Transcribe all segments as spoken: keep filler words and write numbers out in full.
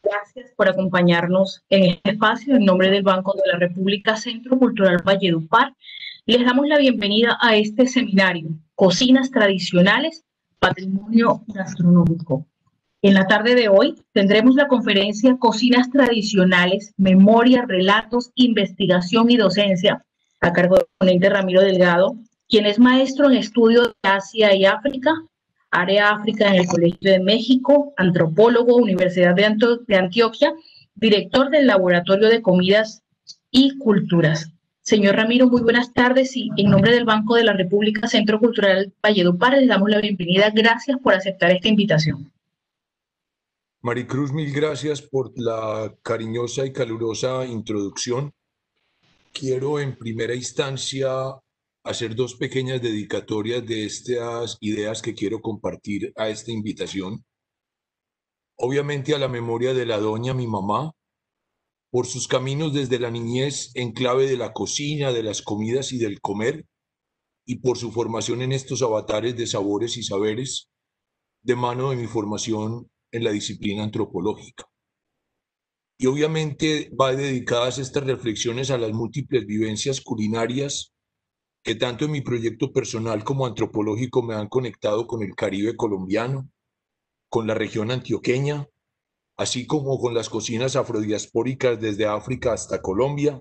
Gracias por acompañarnos en este espacio. En nombre del Banco de la República Centro Cultural Valledupar, les damos la bienvenida a este seminario, Cocinas Tradicionales, Patrimonio Gastronómico. En la tarde de hoy tendremos la conferencia Cocinas Tradicionales, Memoria, Relatos, Investigación y Docencia, a cargo del ponente Ramiro Delgado, quien es maestro en estudios de Asia y África, área África en el Colegio de México, antropólogo, Universidad de, Anto de Antioquia, director del Laboratorio de Comidas y Culturas. Señor Ramiro, muy buenas tardes y en nombre del Banco de la República Centro Cultural Valledupar les damos la bienvenida. Gracias por aceptar esta invitación. Maricruz, mil gracias por la cariñosa y calurosa introducción. Quiero en primera instancia hacer dos pequeñas dedicatorias de estas ideas que quiero compartir a esta invitación. Obviamente a la memoria de la doña, mi mamá, por sus caminos desde la niñez en clave de la cocina, de las comidas y del comer, y por su formación en estos avatares de sabores y saberes, de mano de mi formación en la disciplina antropológica. Y obviamente va dedicadas estas reflexiones a las múltiples vivencias culinarias que tanto en mi proyecto personal como antropológico me han conectado con el Caribe colombiano, con la región antioqueña, así como con las cocinas afrodiaspóricas desde África hasta Colombia.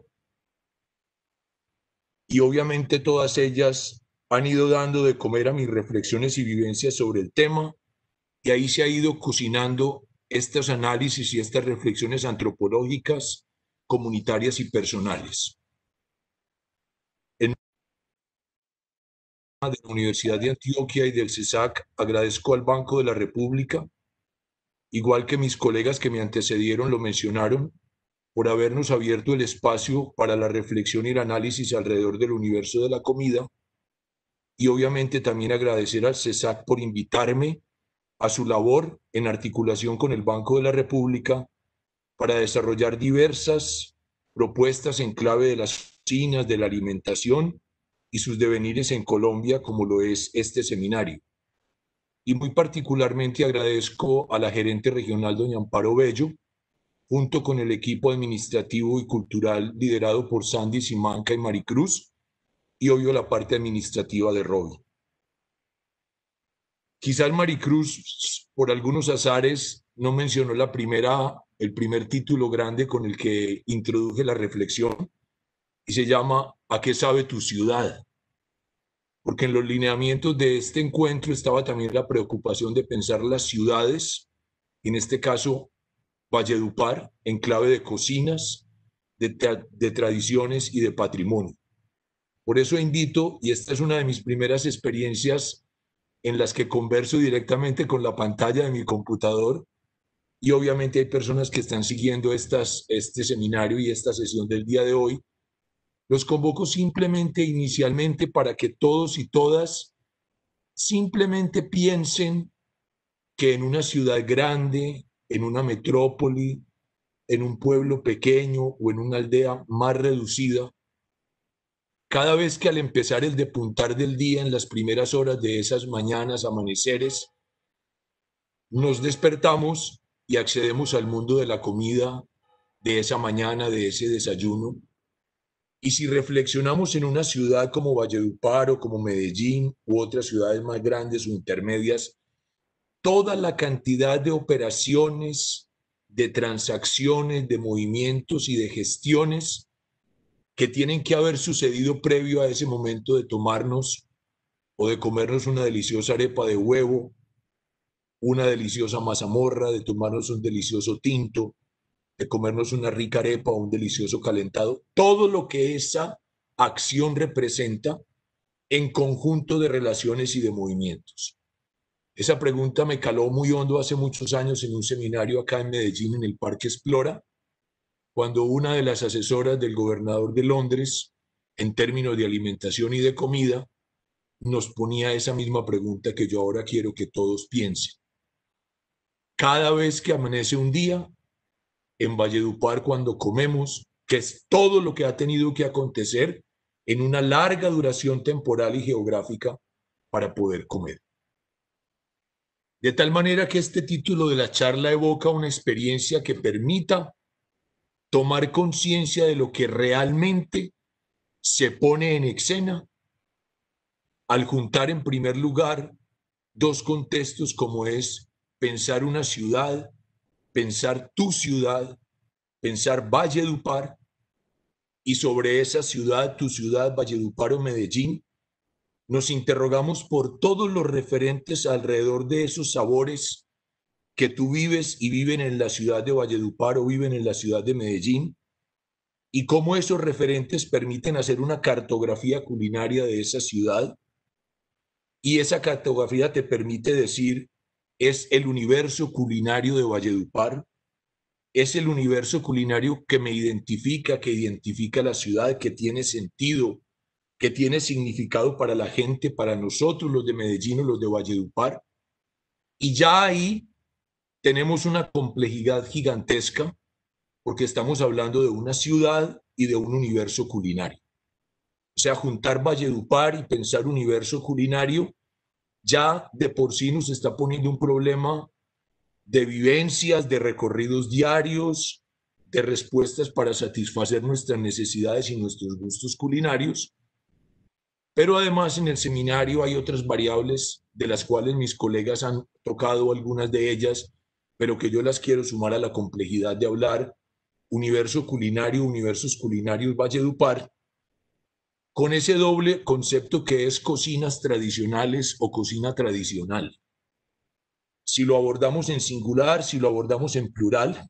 Y obviamente todas ellas han ido dando de comer a mis reflexiones y vivencias sobre el tema, y ahí se ha ido cocinando estos análisis y estas reflexiones antropológicas, comunitarias y personales. En de la Universidad de Antioquia y del CESAC agradezco al Banco de la República, igual que mis colegas que me antecedieron lo mencionaron, por habernos abierto el espacio para la reflexión y el análisis alrededor del universo de la comida, y obviamente también agradecer al CESAC por invitarme a su labor en articulación con el Banco de la República para desarrollar diversas propuestas en clave de las cocinas, de la alimentación y sus devenires en Colombia, como lo es este seminario. Y muy particularmente agradezco a la gerente regional, doña Amparo Bello, junto con el equipo administrativo y cultural liderado por Sandy Simanca y Maricruz, y obvio la parte administrativa de Robbie. Quizás Maricruz, por algunos azares, no mencionó la primera, el primer título grande con el que introduje la reflexión, y se llama ¿A qué sabe tu ciudad? Porque en los lineamientos de este encuentro estaba también la preocupación de pensar las ciudades, en este caso Valledupar, en clave de cocinas, de, tra de tradiciones y de patrimonio. Por eso invito, y esta es una de mis primeras experiencias en las que converso directamente con la pantalla de mi computador, y obviamente hay personas que están siguiendo estas, este seminario y esta sesión del día de hoy. Los convoco simplemente inicialmente para que todos y todas simplemente piensen que en una ciudad grande, en una metrópoli, en un pueblo pequeño o en una aldea más reducida, cada vez que al empezar el depuntar del día en las primeras horas de esas mañanas, amaneceres, nos despertamos y accedemos al mundo de la comida, de esa mañana, de ese desayuno. Y si reflexionamos en una ciudad como Valledupar o como Medellín u otras ciudades más grandes o intermedias, toda la cantidad de operaciones, de transacciones, de movimientos y de gestiones que tienen que haber sucedido previo a ese momento de tomarnos o de comernos una deliciosa arepa de huevo, una deliciosa mazamorra, de tomarnos un delicioso tinto, de comernos una rica arepa o un delicioso calentado, todo lo que esa acción representa en conjunto de relaciones y de movimientos. Esa pregunta me caló muy hondo hace muchos años en un seminario acá en Medellín, en el Parque Explora, cuando una de las asesoras del gobernador de Londres, en términos de alimentación y de comida, nos ponía esa misma pregunta que yo ahora quiero que todos piensen. Cada vez que amanece un día, en Valledupar, cuando comemos, que es todo lo que ha tenido que acontecer en una larga duración temporal y geográfica para poder comer. De tal manera que este título de la charla evoca una experiencia que permita tomar conciencia de lo que realmente se pone en escena al juntar en primer lugar dos contextos como es pensar una ciudad, pensar tu ciudad, pensar Valledupar y sobre esa ciudad, tu ciudad, Valledupar o Medellín, nos interrogamos por todos los referentes alrededor de esos sabores que tú vives y viven en la ciudad de Valledupar o viven en la ciudad de Medellín y cómo esos referentes permiten hacer una cartografía culinaria de esa ciudad y esa cartografía te permite decir es el universo culinario de Valledupar, es el universo culinario que me identifica, que identifica la ciudad, que tiene sentido, que tiene significado para la gente, para nosotros los de Medellín o los de Valledupar. Y ya ahí tenemos una complejidad gigantesca porque estamos hablando de una ciudad y de un universo culinario. O sea, juntar Valledupar y pensar universo culinario ya de por sí nos está poniendo un problema de vivencias, de recorridos diarios, de respuestas para satisfacer nuestras necesidades y nuestros gustos culinarios. Pero además en el seminario hay otras variables de las cuales mis colegas han tocado algunas de ellas, pero que yo las quiero sumar a la complejidad de hablar. Universo culinario, universos culinarios Valledupar, con ese doble concepto que es cocinas tradicionales o cocina tradicional. Si lo abordamos en singular, si lo abordamos en plural,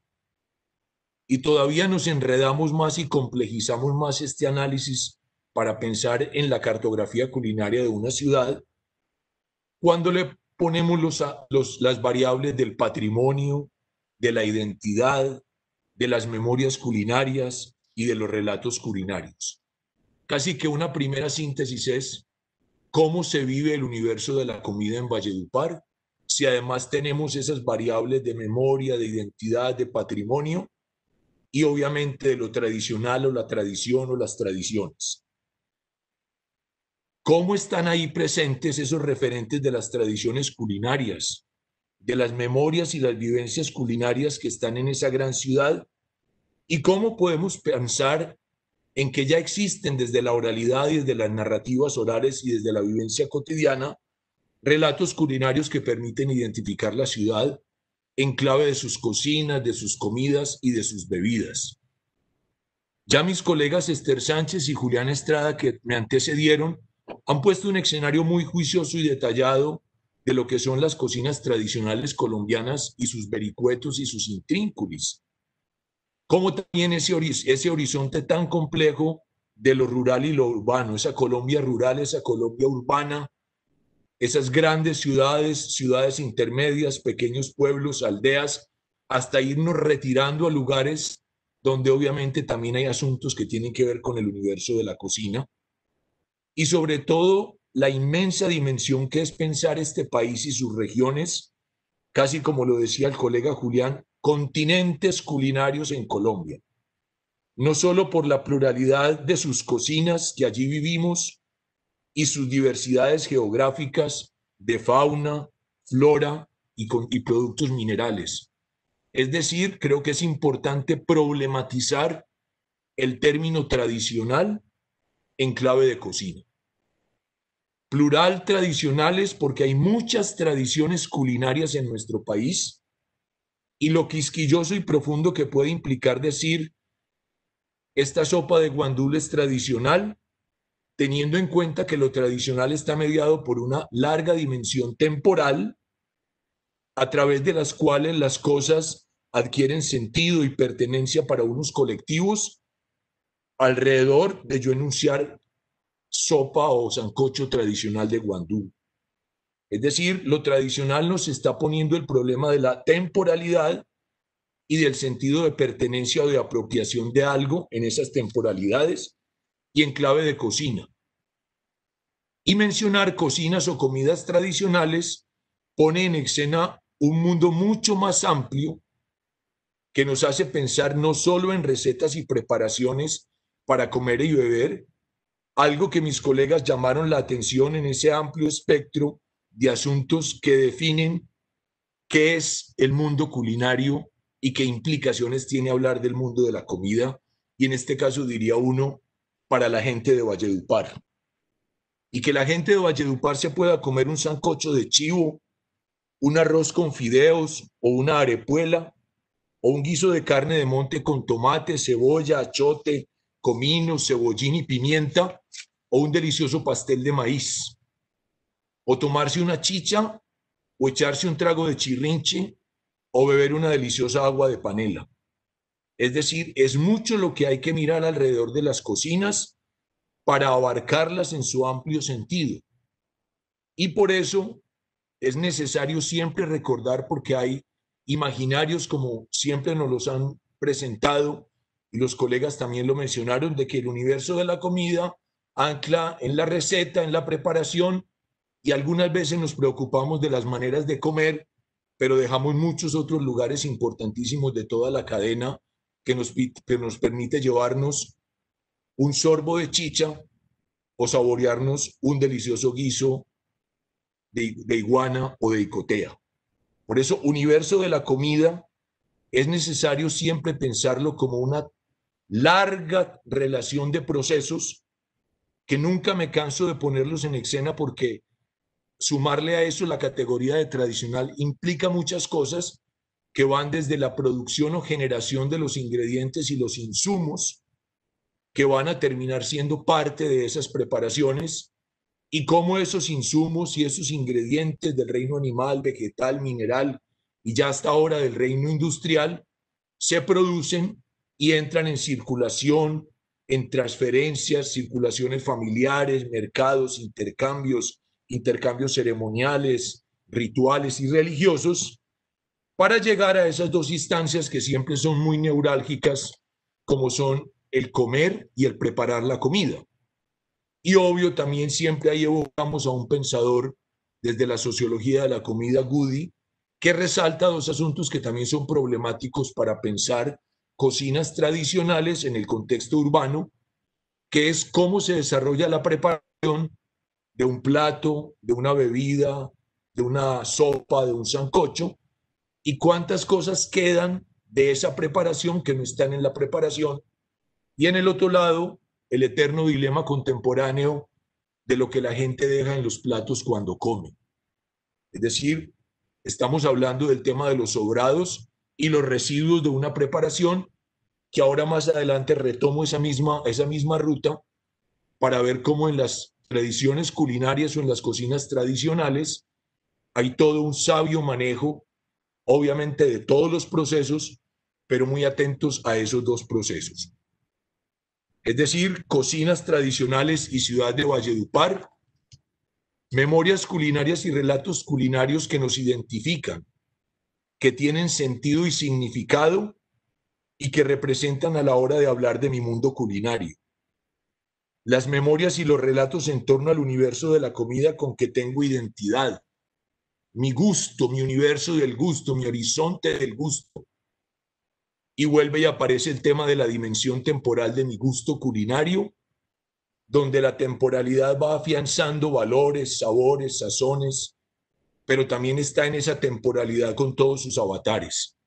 y todavía nos enredamos más y complejizamos más este análisis para pensar en la cartografía culinaria de una ciudad, cuando le ponemos los, los, las variables del patrimonio, de la identidad, de las memorias culinarias y de los relatos culinarios. Casi que una primera síntesis es cómo se vive el universo de la comida en Valledupar, si además tenemos esas variables de memoria, de identidad, de patrimonio y obviamente de lo tradicional o la tradición o las tradiciones. ¿Cómo están ahí presentes esos referentes de las tradiciones culinarias, de las memorias y las vivencias culinarias que están en esa gran ciudad? ¿Y cómo podemos pensar en que ya existen desde la oralidad y desde las narrativas orales y desde la vivencia cotidiana relatos culinarios que permiten identificar la ciudad en clave de sus cocinas, de sus comidas y de sus bebidas? Ya mis colegas Esther Sánchez y Julián Estrada, que me antecedieron, han puesto un escenario muy juicioso y detallado de lo que son las cocinas tradicionales colombianas y sus vericuetos y sus intrínculis. Como también ese, ese horizonte tan complejo de lo rural y lo urbano, esa Colombia rural, esa Colombia urbana, esas grandes ciudades, ciudades intermedias, pequeños pueblos, aldeas, hasta irnos retirando a lugares donde obviamente también hay asuntos que tienen que ver con el universo de la cocina. Y sobre todo, la inmensa dimensión que es pensar este país y sus regiones, casi como lo decía el colega Julián, continentes culinarios en Colombia. No solo por la pluralidad de sus cocinas que allí vivimos y sus diversidades geográficas de fauna, flora y, con, y productos minerales. Es decir, creo que es importante problematizar el término tradicional en clave de cocina. Plural tradicionales porque hay muchas tradiciones culinarias en nuestro país y lo quisquilloso y profundo que puede implicar decir esta sopa de guandul es tradicional, teniendo en cuenta que lo tradicional está mediado por una larga dimensión temporal a través de las cuales las cosas adquieren sentido y pertenencia para unos colectivos alrededor de yo enunciar sopa o sancocho tradicional de guandú. Es decir, lo tradicional nos está poniendo el problema de la temporalidad y del sentido de pertenencia o de apropiación de algo en esas temporalidades y en clave de cocina. Y mencionar cocinas o comidas tradicionales pone en escena un mundo mucho más amplio que nos hace pensar no solo en recetas y preparaciones para comer y beber, algo que mis colegas llamaron la atención en ese amplio espectro de asuntos que definen qué es el mundo culinario y qué implicaciones tiene hablar del mundo de la comida, y en este caso diría uno, para la gente de Valledupar. Y que la gente de Valledupar se pueda comer un sancocho de chivo, un arroz con fideos o una arepuela, o un guiso de carne de monte con tomate, cebolla, achote, comino, cebollín y pimienta, o un delicioso pastel de maíz, o tomarse una chicha, o echarse un trago de chirrinche, o beber una deliciosa agua de panela. Es decir, es mucho lo que hay que mirar alrededor de las cocinas para abarcarlas en su amplio sentido. Y por eso es necesario siempre recordar, porque hay imaginarios, como siempre nos los han presentado, y los colegas también lo mencionaron, de que el universo de la comida ancla en la receta, en la preparación, y algunas veces nos preocupamos de las maneras de comer, pero dejamos muchos otros lugares importantísimos de toda la cadena que nos, que nos permite llevarnos un sorbo de chicha o saborearnos un delicioso guiso de, de iguana o de icotea. Por eso, universo de la comida, es necesario siempre pensarlo como una larga relación de procesos que nunca me canso de ponerlos en escena, porque sumarle a eso la categoría de tradicional implica muchas cosas que van desde la producción o generación de los ingredientes y los insumos que van a terminar siendo parte de esas preparaciones, y cómo esos insumos y esos ingredientes del reino animal, vegetal, mineral y ya hasta ahora del reino industrial se producen y entran en circulación, en transferencias, circulaciones familiares, mercados, intercambios, intercambios ceremoniales, rituales y religiosos, para llegar a esas dos instancias que siempre son muy neurálgicas, como son el comer y el preparar la comida. Y obvio, también siempre ahí evocamos a un pensador desde la sociología de la comida, Goody, que resalta dos asuntos que también son problemáticos para pensar cocinas tradicionales en el contexto urbano, que es cómo se desarrolla la preparación de un plato, de una bebida, de una sopa, de un sancocho, y cuántas cosas quedan de esa preparación que no están en la preparación. Y en el otro lado, el eterno dilema contemporáneo de lo que la gente deja en los platos cuando come. Es decir, estamos hablando del tema de los sobrados y los residuos de una preparación, que ahora más adelante retomo esa misma, esa misma ruta para ver cómo en las tradiciones culinarias o en las cocinas tradicionales hay todo un sabio manejo, obviamente de todos los procesos, pero muy atentos a esos dos procesos. Es decir, cocinas tradicionales y ciudad de Valledupar, memorias culinarias y relatos culinarios que nos identifican, que tienen sentido y significado y que representan a la hora de hablar de mi mundo culinario. Las memorias y los relatos en torno al universo de la comida con que tengo identidad, mi gusto, mi universo del gusto, mi horizonte del gusto. Y vuelve y aparece el tema de la dimensión temporal de mi gusto culinario, donde la temporalidad va afianzando valores, sabores, sazones, pero también está en esa temporalidad con todos sus avatares.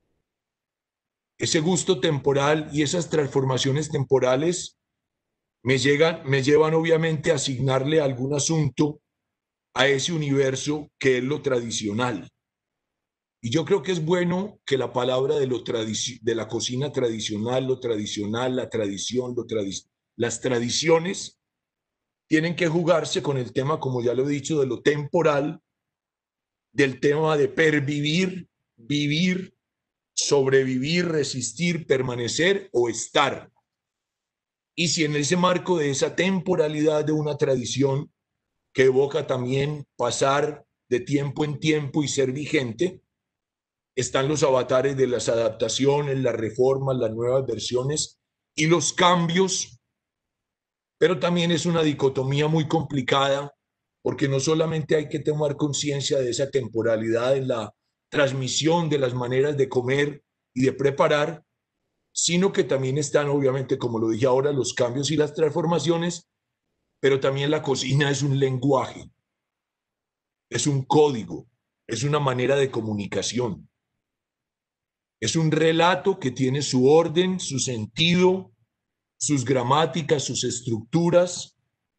Ese gusto temporal y esas transformaciones temporales me, llegan, me llevan obviamente a asignarle algún asunto a ese universo que es lo tradicional. Y yo creo que es bueno que la palabra de, lo de la cocina tradicional, lo tradicional, la tradición, lo tradi las tradiciones, tienen que jugarse con el tema, como ya lo he dicho, de lo temporal, del tema de pervivir, vivir, sobrevivir, resistir, permanecer o estar. Y si en ese marco de esa temporalidad de una tradición que evoca también pasar de tiempo en tiempo y ser vigente, están los avatares de las adaptaciones, las reformas, las nuevas versiones y los cambios, pero también es una dicotomía muy complicada, porque no solamente hay que tomar conciencia de esa temporalidad en la transmisión de las maneras de comer y de preparar, sino que también están, obviamente, como lo dije ahora, los cambios y las transformaciones, pero también la cocina es un lenguaje, es un código, es una manera de comunicación. Es un relato que tiene su orden, su sentido, sus gramáticas, sus estructuras,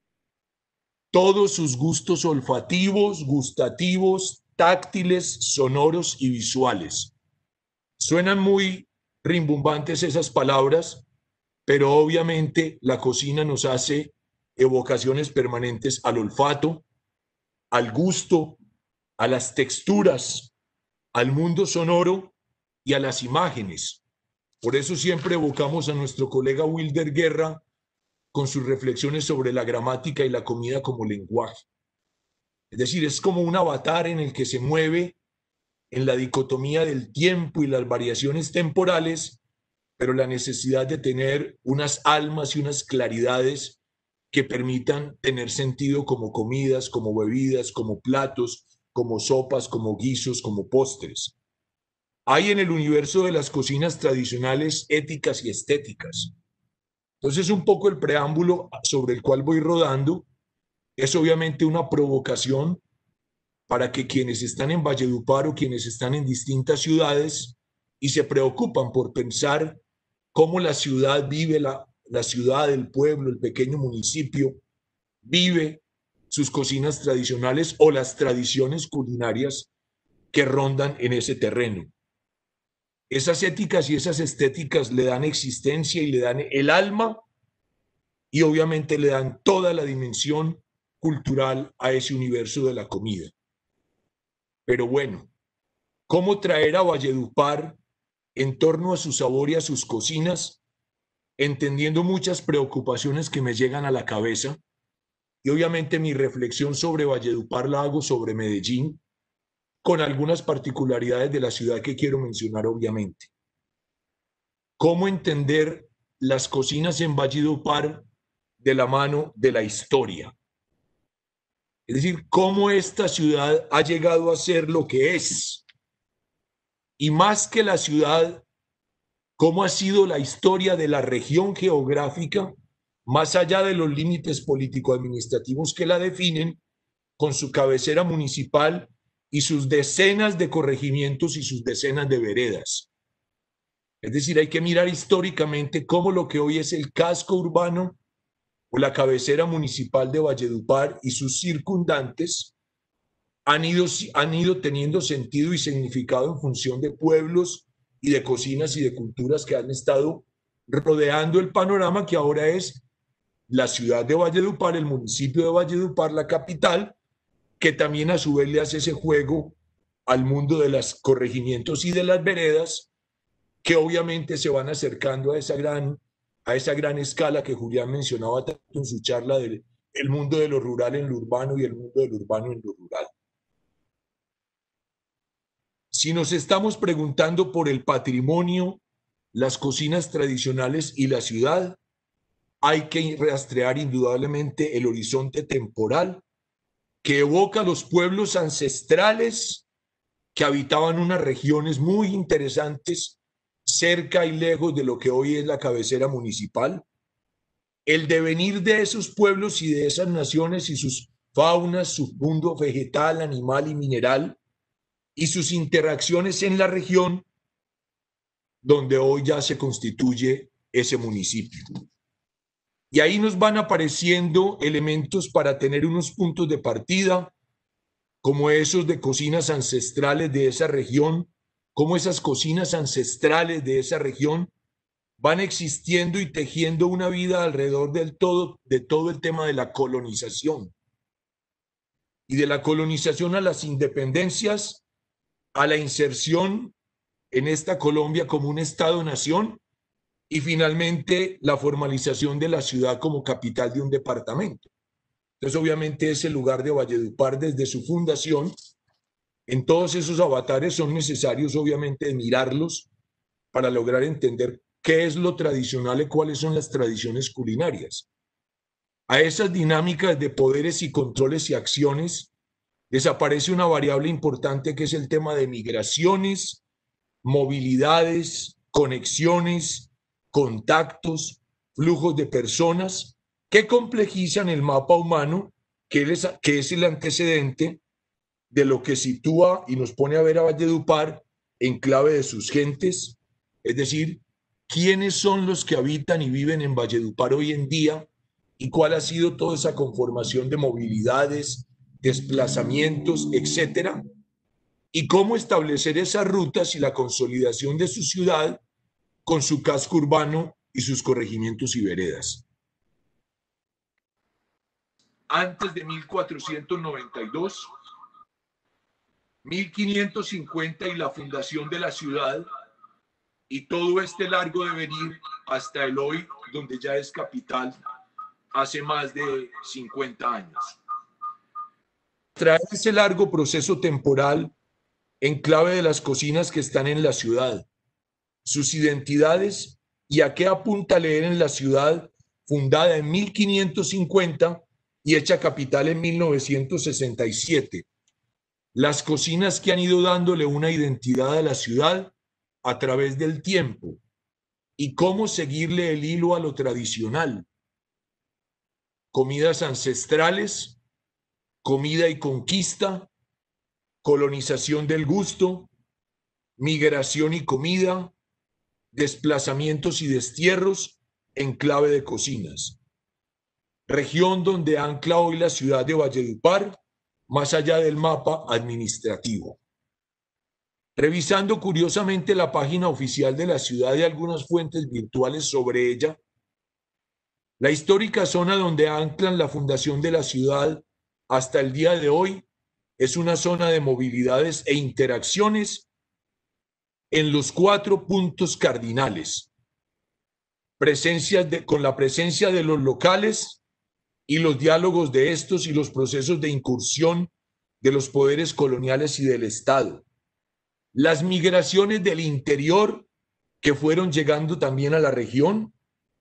todos sus gustos olfativos, gustativos, táctiles, sonoros y visuales. Suenan muy rimbombantes esas palabras, pero obviamente la cocina nos hace evocaciones permanentes al olfato, al gusto, a las texturas, al mundo sonoro y a las imágenes. Por eso siempre evocamos a nuestro colega Wilder Guerra con sus reflexiones sobre la gramática y la comida como lenguaje. Es decir, es como un avatar en el que se mueve en la dicotomía del tiempo y las variaciones temporales, pero la necesidad de tener unas almas y unas claridades que permitan tener sentido como comidas, como bebidas, como platos, como sopas, como guisos, como postres. Hay en el universo de las cocinas tradicionales éticas y estéticas. Entonces, un poco el preámbulo sobre el cual voy rodando es obviamente una provocación para que quienes están en Valledupar o quienes están en distintas ciudades y se preocupan por pensar cómo la ciudad vive, la, la ciudad, el pueblo, el pequeño municipio, vive sus cocinas tradicionales o las tradiciones culinarias que rondan en ese terreno. Esas éticas y esas estéticas le dan existencia y le dan el alma y obviamente le dan toda la dimensión cultural a ese universo de la comida. Pero bueno, ¿cómo traer a Valledupar en torno a su sabor y a sus cocinas, entendiendo muchas preocupaciones que me llegan a la cabeza? Y obviamente mi reflexión sobre Valledupar la hago sobre Medellín, con algunas particularidades de la ciudad que quiero mencionar obviamente. ¿Cómo entender las cocinas en Valledupar de la mano de la historia? Es decir, cómo esta ciudad ha llegado a ser lo que es. Y más que la ciudad, cómo ha sido la historia de la región geográfica, más allá de los límites político-administrativos que la definen, con su cabecera municipal y sus decenas de corregimientos y sus decenas de veredas. Es decir, hay que mirar históricamente cómo lo que hoy es el casco urbano o la cabecera municipal de Valledupar y sus circundantes han ido, han ido teniendo sentido y significado en función de pueblos y de cocinas y de culturas que han estado rodeando el panorama que ahora es la ciudad de Valledupar, el municipio de Valledupar, la capital, que también a su vez le hace ese juego al mundo de los corregimientos y de las veredas, que obviamente se van acercando a esa gran, a esa gran escala que Julián mencionaba tanto en su charla del el mundo de lo rural en lo urbano y el mundo de lo urbano en lo rural. Si nos estamos preguntando por el patrimonio, las cocinas tradicionales y la ciudad, hay que rastrear indudablemente el horizonte temporal que evoca los pueblos ancestrales que habitaban unas regiones muy interesantes cerca y lejos de lo que hoy es la cabecera municipal, el devenir de esos pueblos y de esas naciones y sus faunas, su mundo vegetal, animal y mineral, y sus interacciones en la región donde hoy ya se constituye ese municipio. Y ahí nos van apareciendo elementos para tener unos puntos de partida, como esos de cocinas ancestrales de esa región, como esas cocinas ancestrales de esa región van existiendo y tejiendo una vida alrededor del todo, de todo el tema de la colonización. Y de la colonización a las independencias, a la inserción en esta Colombia como un Estado-nación y finalmente la formalización de la ciudad como capital de un departamento. Entonces, obviamente, ese lugar de Valledupar desde su fundación, en todos esos avatares son necesarios, obviamente, mirarlos para lograr entender qué es lo tradicional y cuáles son las tradiciones culinarias. A esas dinámicas de poderes y controles y acciones desaparece una variable importante que es el tema de migraciones, movilidades, conexiones, contactos, flujos de personas que complejizan el mapa humano, que es, que es el antecedente de lo que sitúa y nos pone a ver a Valledupar en clave de sus gentes, es decir, quiénes son los que habitan y viven en Valledupar hoy en día y cuál ha sido toda esa conformación de movilidades, desplazamientos, etcétera, y cómo establecer esas rutas y la consolidación de su ciudad con su casco urbano y sus corregimientos y veredas. Antes de mil cuatrocientos noventa y dos, mil quinientos cincuenta y la fundación de la ciudad, y todo este largo devenir hasta el hoy, donde ya es capital, hace más de cincuenta años. Trae ese largo proceso temporal en clave de las cocinas que están en la ciudad, sus identidades y a qué apunta leer en la ciudad fundada en mil quinientos cincuenta y hecha capital en mil novecientos sesenta y siete. Las cocinas que han ido dándole una identidad a la ciudad a través del tiempo y cómo seguirle el hilo a lo tradicional. Comidas ancestrales, comida y conquista, colonización del gusto, migración y comida, desplazamientos y destierros en clave de cocinas. Región donde ancla hoy la ciudad de Valledupar, más allá del mapa administrativo. Revisando curiosamente la página oficial de la ciudad y algunas fuentes virtuales sobre ella, la histórica zona donde anclan la fundación de la ciudad hasta el día de hoy es una zona de movilidades e interacciones en los cuatro puntos cardinales, presencias de, con la presencia de los locales y los diálogos de estos y los procesos de incursión de los poderes coloniales y del Estado, las migraciones del interior que fueron llegando también a la región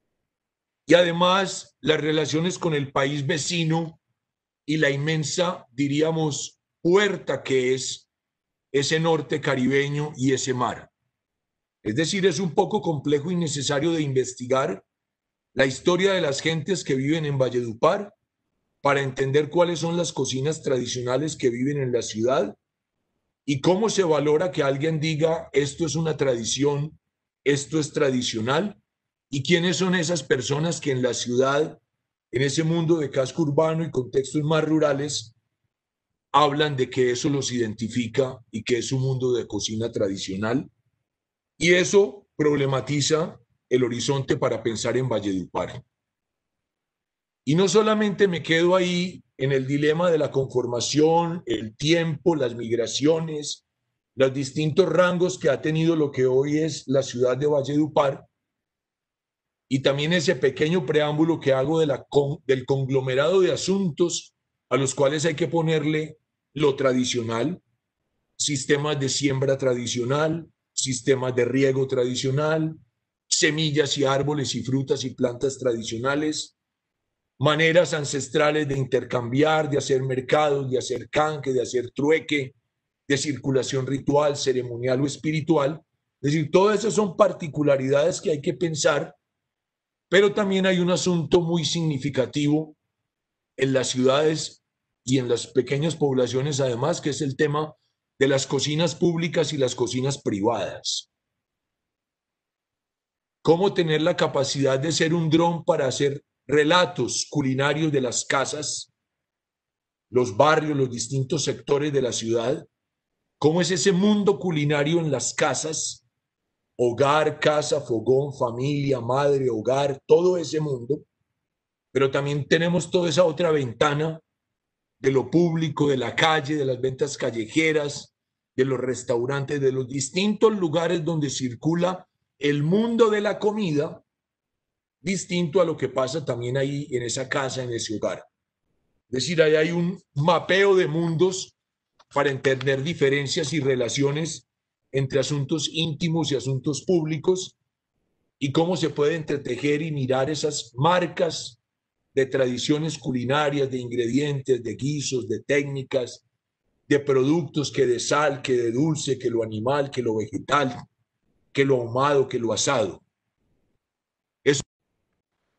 y además las relaciones con el país vecino y la inmensa, diríamos, puerta que es ese norte caribeño y ese mar. Es decir, es un poco complejo y necesario de investigar la historia de las gentes que viven en Valledupar para entender cuáles son las cocinas tradicionales que viven en la ciudad y cómo se valora que alguien diga esto es una tradición, esto es tradicional, y quiénes son esas personas que en la ciudad, en ese mundo de casco urbano y contextos más rurales, hablan de que eso los identifica y que es un mundo de cocina tradicional. Y eso problematiza el horizonte para pensar en Valledupar. Y no solamente me quedo ahí en el dilema de la conformación, el tiempo, las migraciones, los distintos rangos que ha tenido lo que hoy es la ciudad de Valledupar, y también ese pequeño preámbulo que hago de la con, del conglomerado de asuntos a los cuales hay que ponerle lo tradicional, sistemas de siembra tradicional, sistemas de riego tradicional, semillas y árboles y frutas y plantas tradicionales, maneras ancestrales de intercambiar, de hacer mercados, de hacer canje, de hacer trueque, de circulación ritual, ceremonial o espiritual. Es decir, todas esas son particularidades que hay que pensar, pero también hay un asunto muy significativo en las ciudades y en las pequeñas poblaciones, además, que es el tema de las cocinas públicas y las cocinas privadas. Cómo tener la capacidad de ser un dron para hacer relatos culinarios de las casas, los barrios, los distintos sectores de la ciudad. Cómo es ese mundo culinario en las casas, hogar, casa, fogón, familia, madre, hogar, todo ese mundo. Pero también tenemos toda esa otra ventana de lo público, de la calle, de las ventas callejeras, de los restaurantes, de los distintos lugares donde circula el mundo de la comida, distinto a lo que pasa también ahí en esa casa, en ese hogar. Es decir, ahí hay un mapeo de mundos para entender diferencias y relaciones entre asuntos íntimos y asuntos públicos y cómo se puede entretejer y mirar esas marcas de tradiciones culinarias, de ingredientes, de guisos, de técnicas, de productos, que de sal, que de dulce, que lo animal, que lo vegetal, que lo ahumado, que lo asado. Es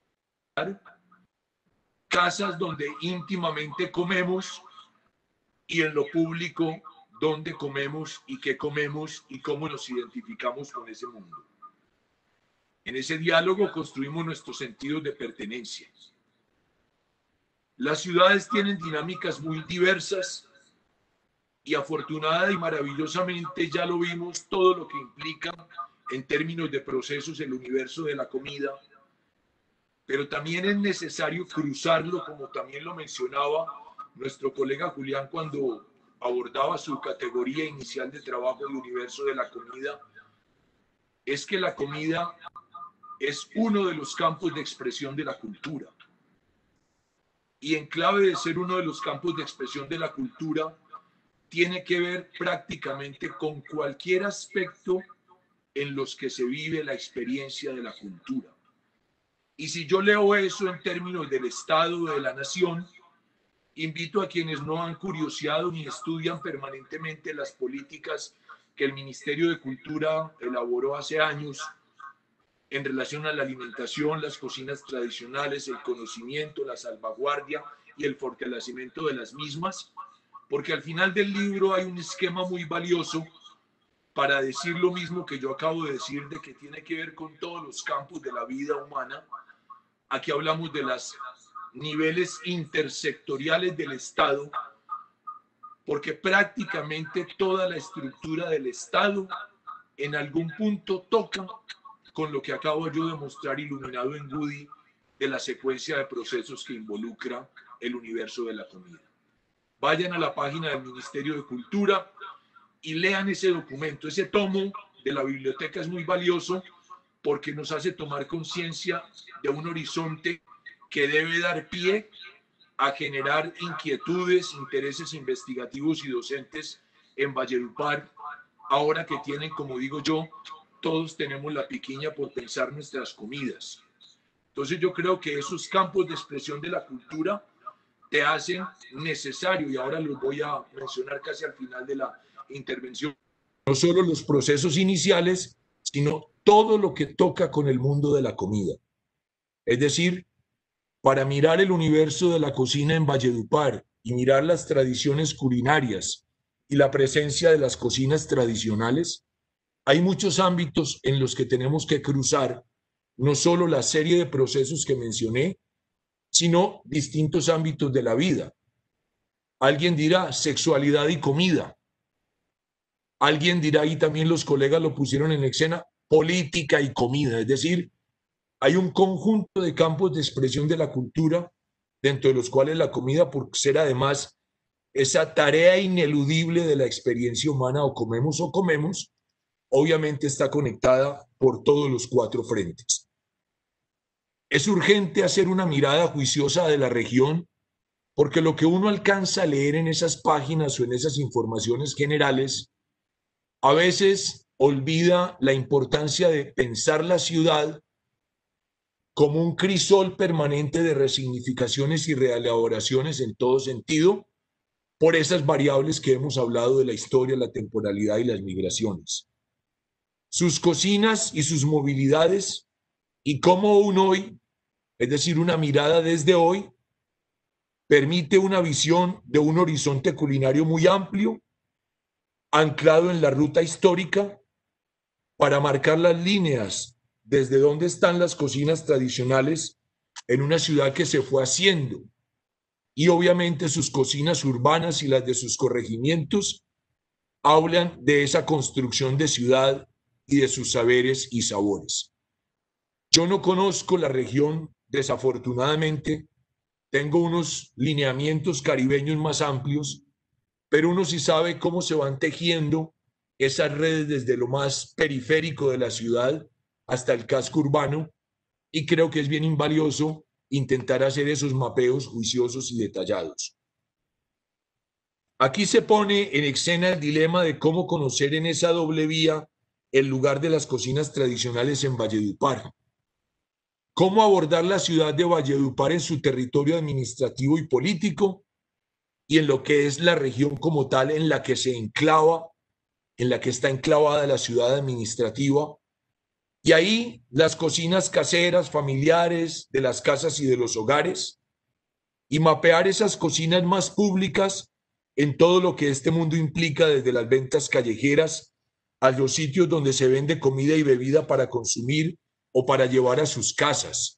casas donde íntimamente comemos y en lo público dónde comemos y qué comemos y cómo nos identificamos con ese mundo. En ese diálogo construimos nuestros sentidos de pertenencia. Las ciudades tienen dinámicas muy diversas y afortunada y maravillosamente ya lo vimos todo lo que implica en términos de procesos el universo de la comida, pero también es necesario cruzarlo, como también lo mencionaba nuestro colega Julián cuando abordaba su categoría inicial de trabajo, el universo de la comida, es que la comida es uno de los campos de expresión de la cultura. Y en clave de ser uno de los campos de expresión de la cultura, tiene que ver prácticamente con cualquier aspecto en los que se vive la experiencia de la cultura. Y si yo leo eso en términos del Estado, de la nación, invito a quienes no han curioseado ni estudian permanentemente las políticas que el Ministerio de Cultura elaboró hace años en relación a la alimentación, las cocinas tradicionales, el conocimiento, la salvaguardia y el fortalecimiento de las mismas, porque al final del libro hay un esquema muy valioso para decir lo mismo que yo acabo de decir, de que tiene que ver con todos los campos de la vida humana. Aquí hablamos de los niveles intersectoriales del Estado, porque prácticamente toda la estructura del Estado en algún punto toca con lo que acabo yo de mostrar iluminado en Goody de la secuencia de procesos que involucra el universo de la comida. Vayan a la página del Ministerio de Cultura y lean ese documento. Ese tomo de la biblioteca es muy valioso porque nos hace tomar conciencia de un horizonte que debe dar pie a generar inquietudes, intereses investigativos y docentes en Valledupar, ahora que tienen, como digo yo, todos tenemos la piquiña por pensar nuestras comidas. Entonces yo creo que esos campos de expresión de la cultura te hacen necesario, y ahora los voy a mencionar casi al final de la intervención, no solo los procesos iniciales, sino todo lo que toca con el mundo de la comida. Es decir, para mirar el universo de la cocina en Valledupar y mirar las tradiciones culinarias y la presencia de las cocinas tradicionales, hay muchos ámbitos en los que tenemos que cruzar no solo la serie de procesos que mencioné, sino distintos ámbitos de la vida. Alguien dirá sexualidad y comida. Alguien dirá, y también los colegas lo pusieron en escena, política y comida. Es decir, hay un conjunto de campos de expresión de la cultura, dentro de los cuales la comida, por ser además esa tarea ineludible de la experiencia humana, o comemos o comemos, obviamente está conectada por todos los cuatro frentes. Es urgente hacer una mirada juiciosa de la región, porque lo que uno alcanza a leer en esas páginas o en esas informaciones generales, a veces olvida la importancia de pensar la ciudad como un crisol permanente de resignificaciones y reelaboraciones en todo sentido, por esas variables que hemos hablado de la historia, la temporalidad y las migraciones. Sus cocinas y sus movilidades, y cómo un hoy, es decir, una mirada desde hoy, permite una visión de un horizonte culinario muy amplio, anclado en la ruta histórica, para marcar las líneas desde donde están las cocinas tradicionales en una ciudad que se fue haciendo, y obviamente sus cocinas urbanas y las de sus corregimientos hablan de esa construcción de ciudad y de sus saberes y sabores. Yo no conozco la región, desafortunadamente, tengo unos lineamientos caribeños más amplios, pero uno sí sabe cómo se van tejiendo esas redes desde lo más periférico de la ciudad hasta el casco urbano, y creo que es bien invalioso intentar hacer esos mapeos juiciosos y detallados. Aquí se pone en escena el dilema de cómo conocer en esa doble vía el lugar de las cocinas tradicionales en Valledupar. Cómo abordar la ciudad de Valledupar en su territorio administrativo y político, y en lo que es la región como tal en la que se enclava, en la que está enclavada la ciudad administrativa. Y ahí las cocinas caseras, familiares, de las casas y de los hogares, y mapear esas cocinas más públicas en todo lo que este mundo implica, desde las ventas callejeras a los sitios donde se vende comida y bebida para consumir o para llevar a sus casas.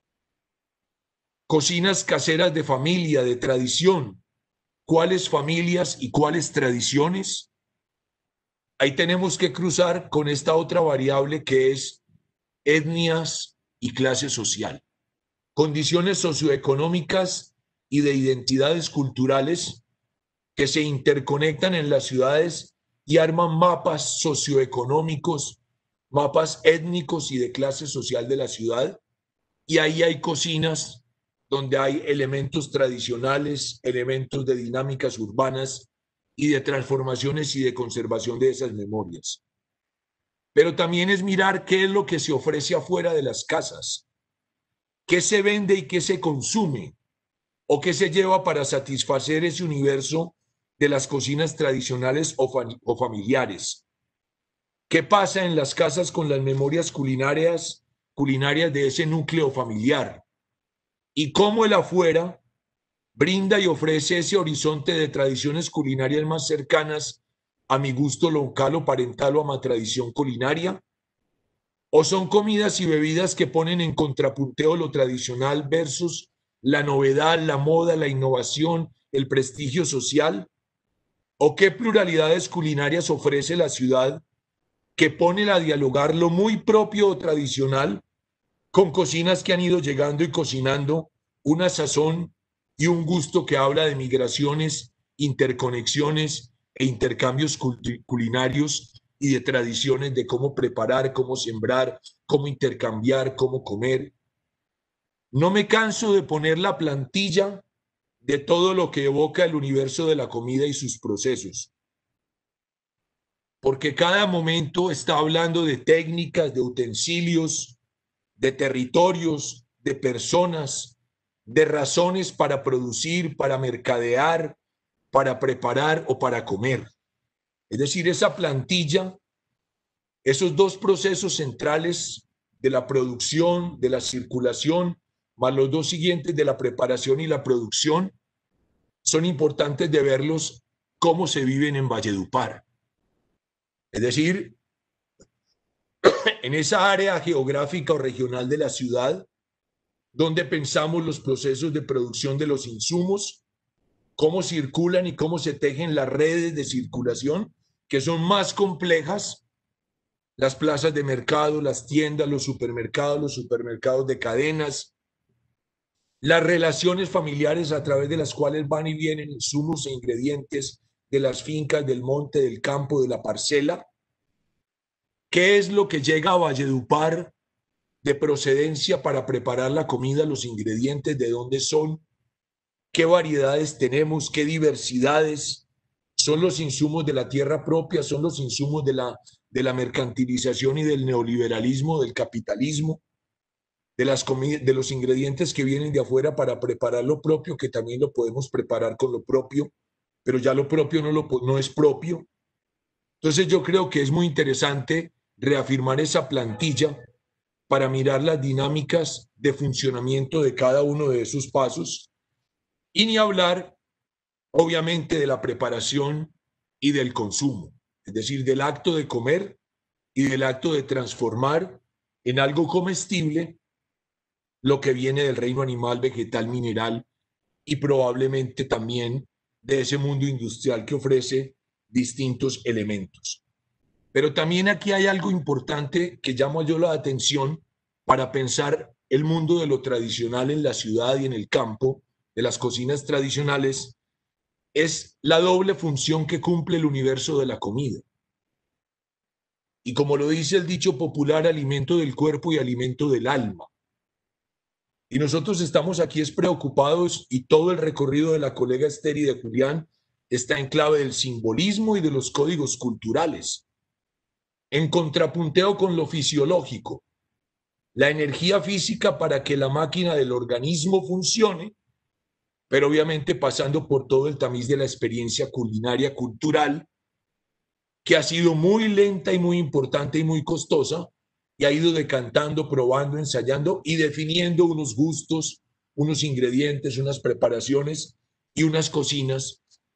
Cocinas caseras de familia, de tradición. ¿Cuáles familias y cuáles tradiciones? Ahí tenemos que cruzar con esta otra variable que es etnias y clase social. Condiciones socioeconómicas y de identidades culturales que se interconectan en las ciudades y arman mapas socioeconómicos, mapas étnicos y de clase social de la ciudad. Y ahí hay cocinas donde hay elementos tradicionales, elementos de dinámicas urbanas y de transformaciones y de conservación de esas memorias. Pero también es mirar qué es lo que se ofrece afuera de las casas, qué se vende y qué se consume, o qué se lleva para satisfacer ese universo de las cocinas tradicionales o, fam- o familiares. ¿Qué pasa en las casas con las memorias culinarias, culinarias de ese núcleo familiar? Y cómo el afuera brinda y ofrece ese horizonte de tradiciones culinarias más cercanas a mi gusto local o parental o a mi tradición culinaria. ¿O son comidas y bebidas que ponen en contrapunteo lo tradicional versus la novedad, la moda, la innovación, el prestigio social? ¿O qué pluralidades culinarias ofrece la ciudad que pone a dialogar lo muy propio o tradicional con cocinas que han ido llegando y cocinando una sazón y un gusto que habla de migraciones, interconexiones e intercambios culinarios y de tradiciones de cómo preparar, cómo sembrar, cómo intercambiar, cómo comer? No me canso de poner la plantilla de todo lo que evoca el universo de la comida y sus procesos, porque cada momento está hablando de técnicas, de utensilios, de territorios, de personas, de razones para producir, para mercadear, para preparar o para comer. Es decir, esa plantilla, esos dos procesos centrales de la producción, de la circulación, más los dos siguientes de la preparación y la producción, son importantes de verlos cómo se viven en Valledupar. Es decir, en esa área geográfica o regional de la ciudad, donde pensamos los procesos de producción de los insumos, cómo circulan y cómo se tejen las redes de circulación, que son más complejas, las plazas de mercado, las tiendas, los supermercados, los supermercados de cadenas, las relaciones familiares a través de las cuales van y vienen insumos e ingredientes de las fincas, del monte, del campo, de la parcela. ¿Qué es lo que llega a Valledupar de procedencia para preparar la comida, los ingredientes, de dónde son, qué variedades tenemos, qué diversidades? ¿Son los insumos de la tierra propia? ¿Son los insumos de la, de la mercantilización y del neoliberalismo, del capitalismo? De, las de los ingredientes que vienen de afuera para preparar lo propio, que también lo podemos preparar con lo propio, pero ya lo propio no, lo, no es propio. Entonces yo creo que es muy interesante reafirmar esa plantilla para mirar las dinámicas de funcionamiento de cada uno de esos pasos, y ni hablar, obviamente, de la preparación y del consumo, es decir, del acto de comer y del acto de transformar en algo comestible lo que viene del reino animal, vegetal, mineral y probablemente también de ese mundo industrial que ofrece distintos elementos. Pero también aquí hay algo importante que llamo yo la atención para pensar el mundo de lo tradicional en la ciudad y en el campo, de las cocinas tradicionales, es la doble función que cumple el universo de la comida. Y como lo dice el dicho popular, alimento del cuerpo y alimento del alma. Y nosotros estamos aquí es preocupados, y todo el recorrido de la colega Esther y de Julián está en clave del simbolismo y de los códigos culturales, en contrapunteo con lo fisiológico, la energía física para que la máquina del organismo funcione, pero obviamente pasando por todo el tamiz de la experiencia culinaria cultural, que ha sido muy lenta y muy importante y muy costosa, y ha ido decantando, probando, ensayando y definiendo unos gustos, unos ingredientes, unas preparaciones y unas cocinas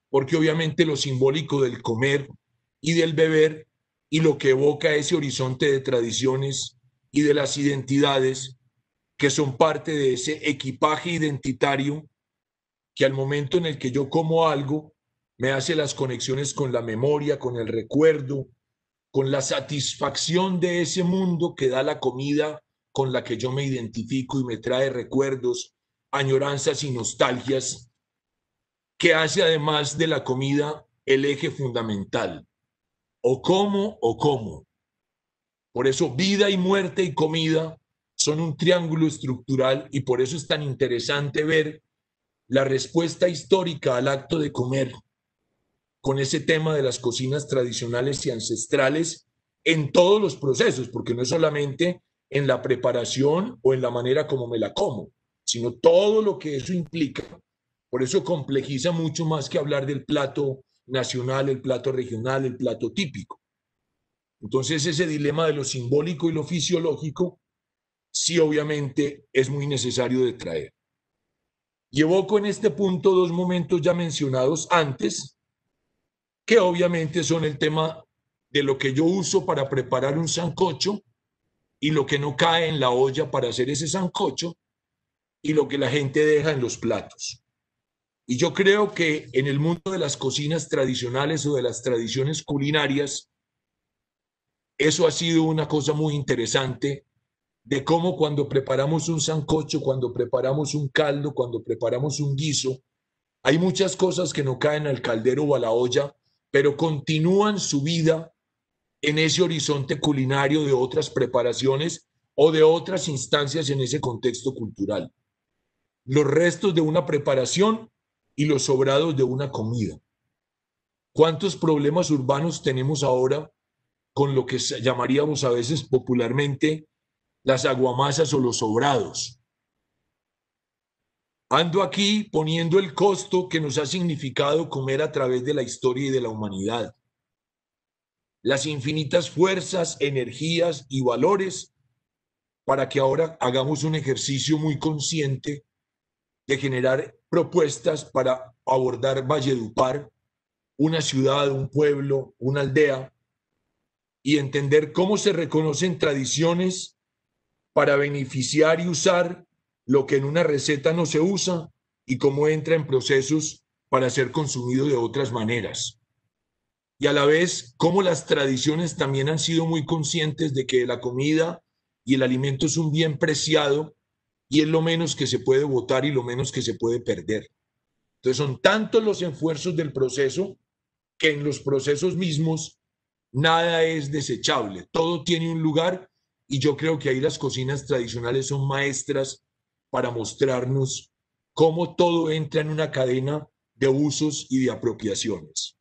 porque obviamente lo simbólico del comer y del beber y lo que evoca ese horizonte de tradiciones y de las identidades que son parte de ese equipaje identitario que al momento en el que yo como algo me hace las conexiones con la memoria, con el recuerdo, con la satisfacción de ese mundo que da la comida con la que yo me identifico y me trae recuerdos, añoranzas y nostalgias, que hace además de la comida el eje fundamental. O como o como. Por eso vida y muerte y comida son un triángulo estructural y por eso es tan interesante ver la respuesta histórica al acto de comer con ese tema de las cocinas tradicionales y ancestrales en todos los procesos, porque no es solamente en la preparación o en la manera como me la como, sino todo lo que eso implica. Por eso complejiza mucho más que hablar del plato nacional, el plato regional, el plato típico. Entonces ese dilema de lo simbólico y lo fisiológico sí obviamente es muy necesario de traer. Y evoco en este punto dos momentos ya mencionados antes, que obviamente son el tema de lo que yo uso para preparar un sancocho y lo que no cae en la olla para hacer ese sancocho y lo que la gente deja en los platos. Y yo creo que en el mundo de las cocinas tradicionales o de las tradiciones culinarias, eso ha sido una cosa muy interesante de cómo cuando preparamos un sancocho, cuando preparamos un caldo, cuando preparamos un guiso, hay muchas cosas que no caen al caldero o a la olla, pero continúan su vida en ese horizonte culinario de otras preparaciones o de otras instancias en ese contexto cultural. Los restos de una preparación y los sobrados de una comida. ¿Cuántos problemas urbanos tenemos ahora con lo que llamaríamos a veces popularmente las aguamasas o los sobrados? Ando aquí poniendo el costo que nos ha significado comer a través de la historia y de la humanidad. Las infinitas fuerzas, energías y valores para que ahora hagamos un ejercicio muy consciente de generar propuestas para abordar Valledupar, una ciudad, un pueblo, una aldea, y entender cómo se reconocen tradiciones para beneficiar y usar lo que en una receta no se usa y cómo entra en procesos para ser consumido de otras maneras. Y a la vez, cómo las tradiciones también han sido muy conscientes de que la comida y el alimento es un bien preciado y es lo menos que se puede botar y lo menos que se puede perder. Entonces son tantos los esfuerzos del proceso que en los procesos mismos nada es desechable, todo tiene un lugar y yo creo que ahí las cocinas tradicionales son maestras para mostrarnos cómo todo entra en una cadena de usos y de apropiaciones.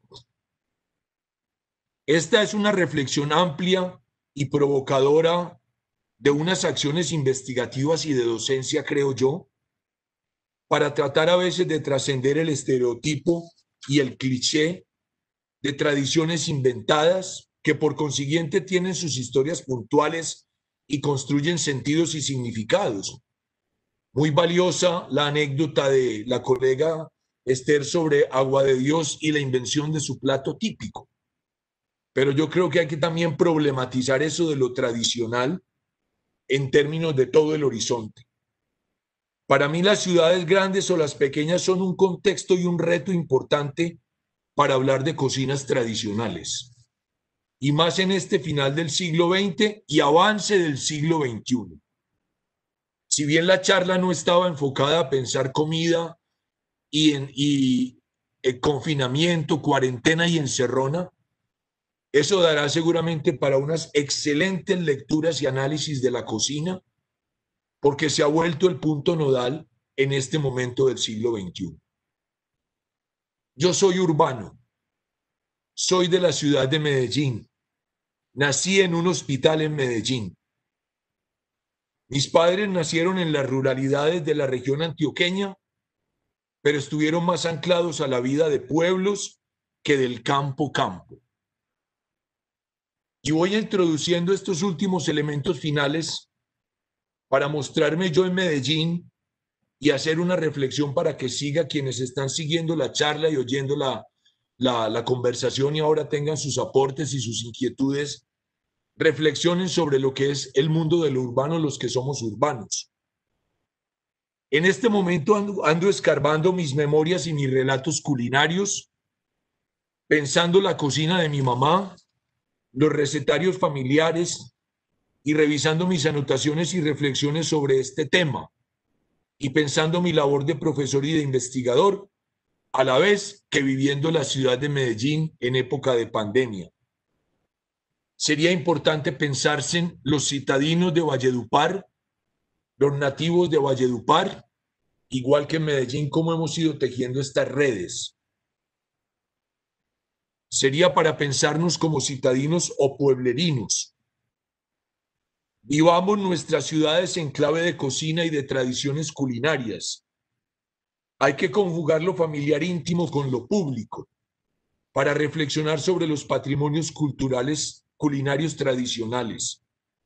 Esta es una reflexión amplia y provocadora de unas acciones investigativas y de docencia, creo yo, para tratar a veces de trascender el estereotipo y el cliché de tradiciones inventadas que por consiguiente tienen sus historias puntuales y construyen sentidos y significados. Muy valiosa la anécdota de la colega Esther sobre Agua de Dios y la invención de su plato típico. Pero yo creo que hay que también problematizar eso de lo tradicional en términos de todo el horizonte. Para mí las ciudades grandes o las pequeñas son un contexto y un reto importante para hablar de cocinas tradicionales. Y más en este final del siglo veinte y avance del siglo veintiuno. Si bien la charla no estaba enfocada a pensar comida y, en, y en confinamiento, cuarentena y encerrona, eso dará seguramente para unas excelentes lecturas y análisis de la cocina, porque se ha vuelto el punto nodal en este momento del siglo veintiuno. Yo soy urbano, soy de la ciudad de Medellín, nací en un hospital en Medellín. Mis padres nacieron en las ruralidades de la región antioqueña, pero estuvieron más anclados a la vida de pueblos que del campo campo. Y voy introduciendo estos últimos elementos finales para mostrarme yo en Medellín y hacer una reflexión para que siga quienes están siguiendo la charla y oyendo la, la, la conversación y ahora tengan sus aportes y sus inquietudes, reflexionen sobre lo que es el mundo de lo urbano, los que somos urbanos. En este momento ando, ando escarbando mis memorias y mis relatos culinarios, pensando la cocina de mi mamá, los recetarios familiares y revisando mis anotaciones y reflexiones sobre este tema y pensando mi labor de profesor y de investigador, a la vez que viviendo la ciudad de Medellín en época de pandemia. Sería importante pensarse en los citadinos de Valledupar, los nativos de Valledupar, igual que en Medellín, cómo hemos ido tejiendo estas redes. Sería para pensarnos como citadinos o pueblerinos. Vivamos nuestras ciudades en clave de cocina y de tradiciones culinarias. Hay que conjugar lo familiar íntimo con lo público para reflexionar sobre los patrimonios culturales culinarios tradicionales.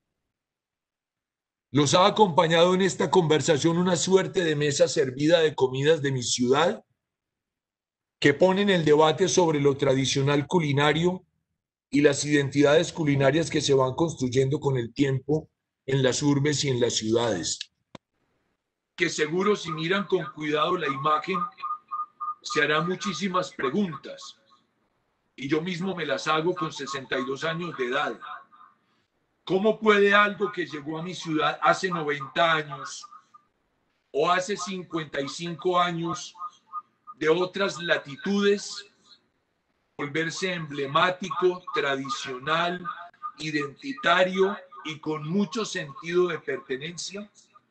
Los ha acompañado en esta conversación una suerte de mesa servida de comidas de mi ciudad que ponen el debate sobre lo tradicional culinario y las identidades culinarias que se van construyendo con el tiempo en las urbes y en las ciudades. Que seguro si miran con cuidado la imagen se harán muchísimas preguntas y yo mismo me las hago con sesenta y dos años de edad. ¿Cómo puede algo que llegó a mi ciudad hace noventa años o hace cincuenta y cinco años de otras latitudes volverse emblemático, tradicional, identitario y con mucho sentido de pertenencia?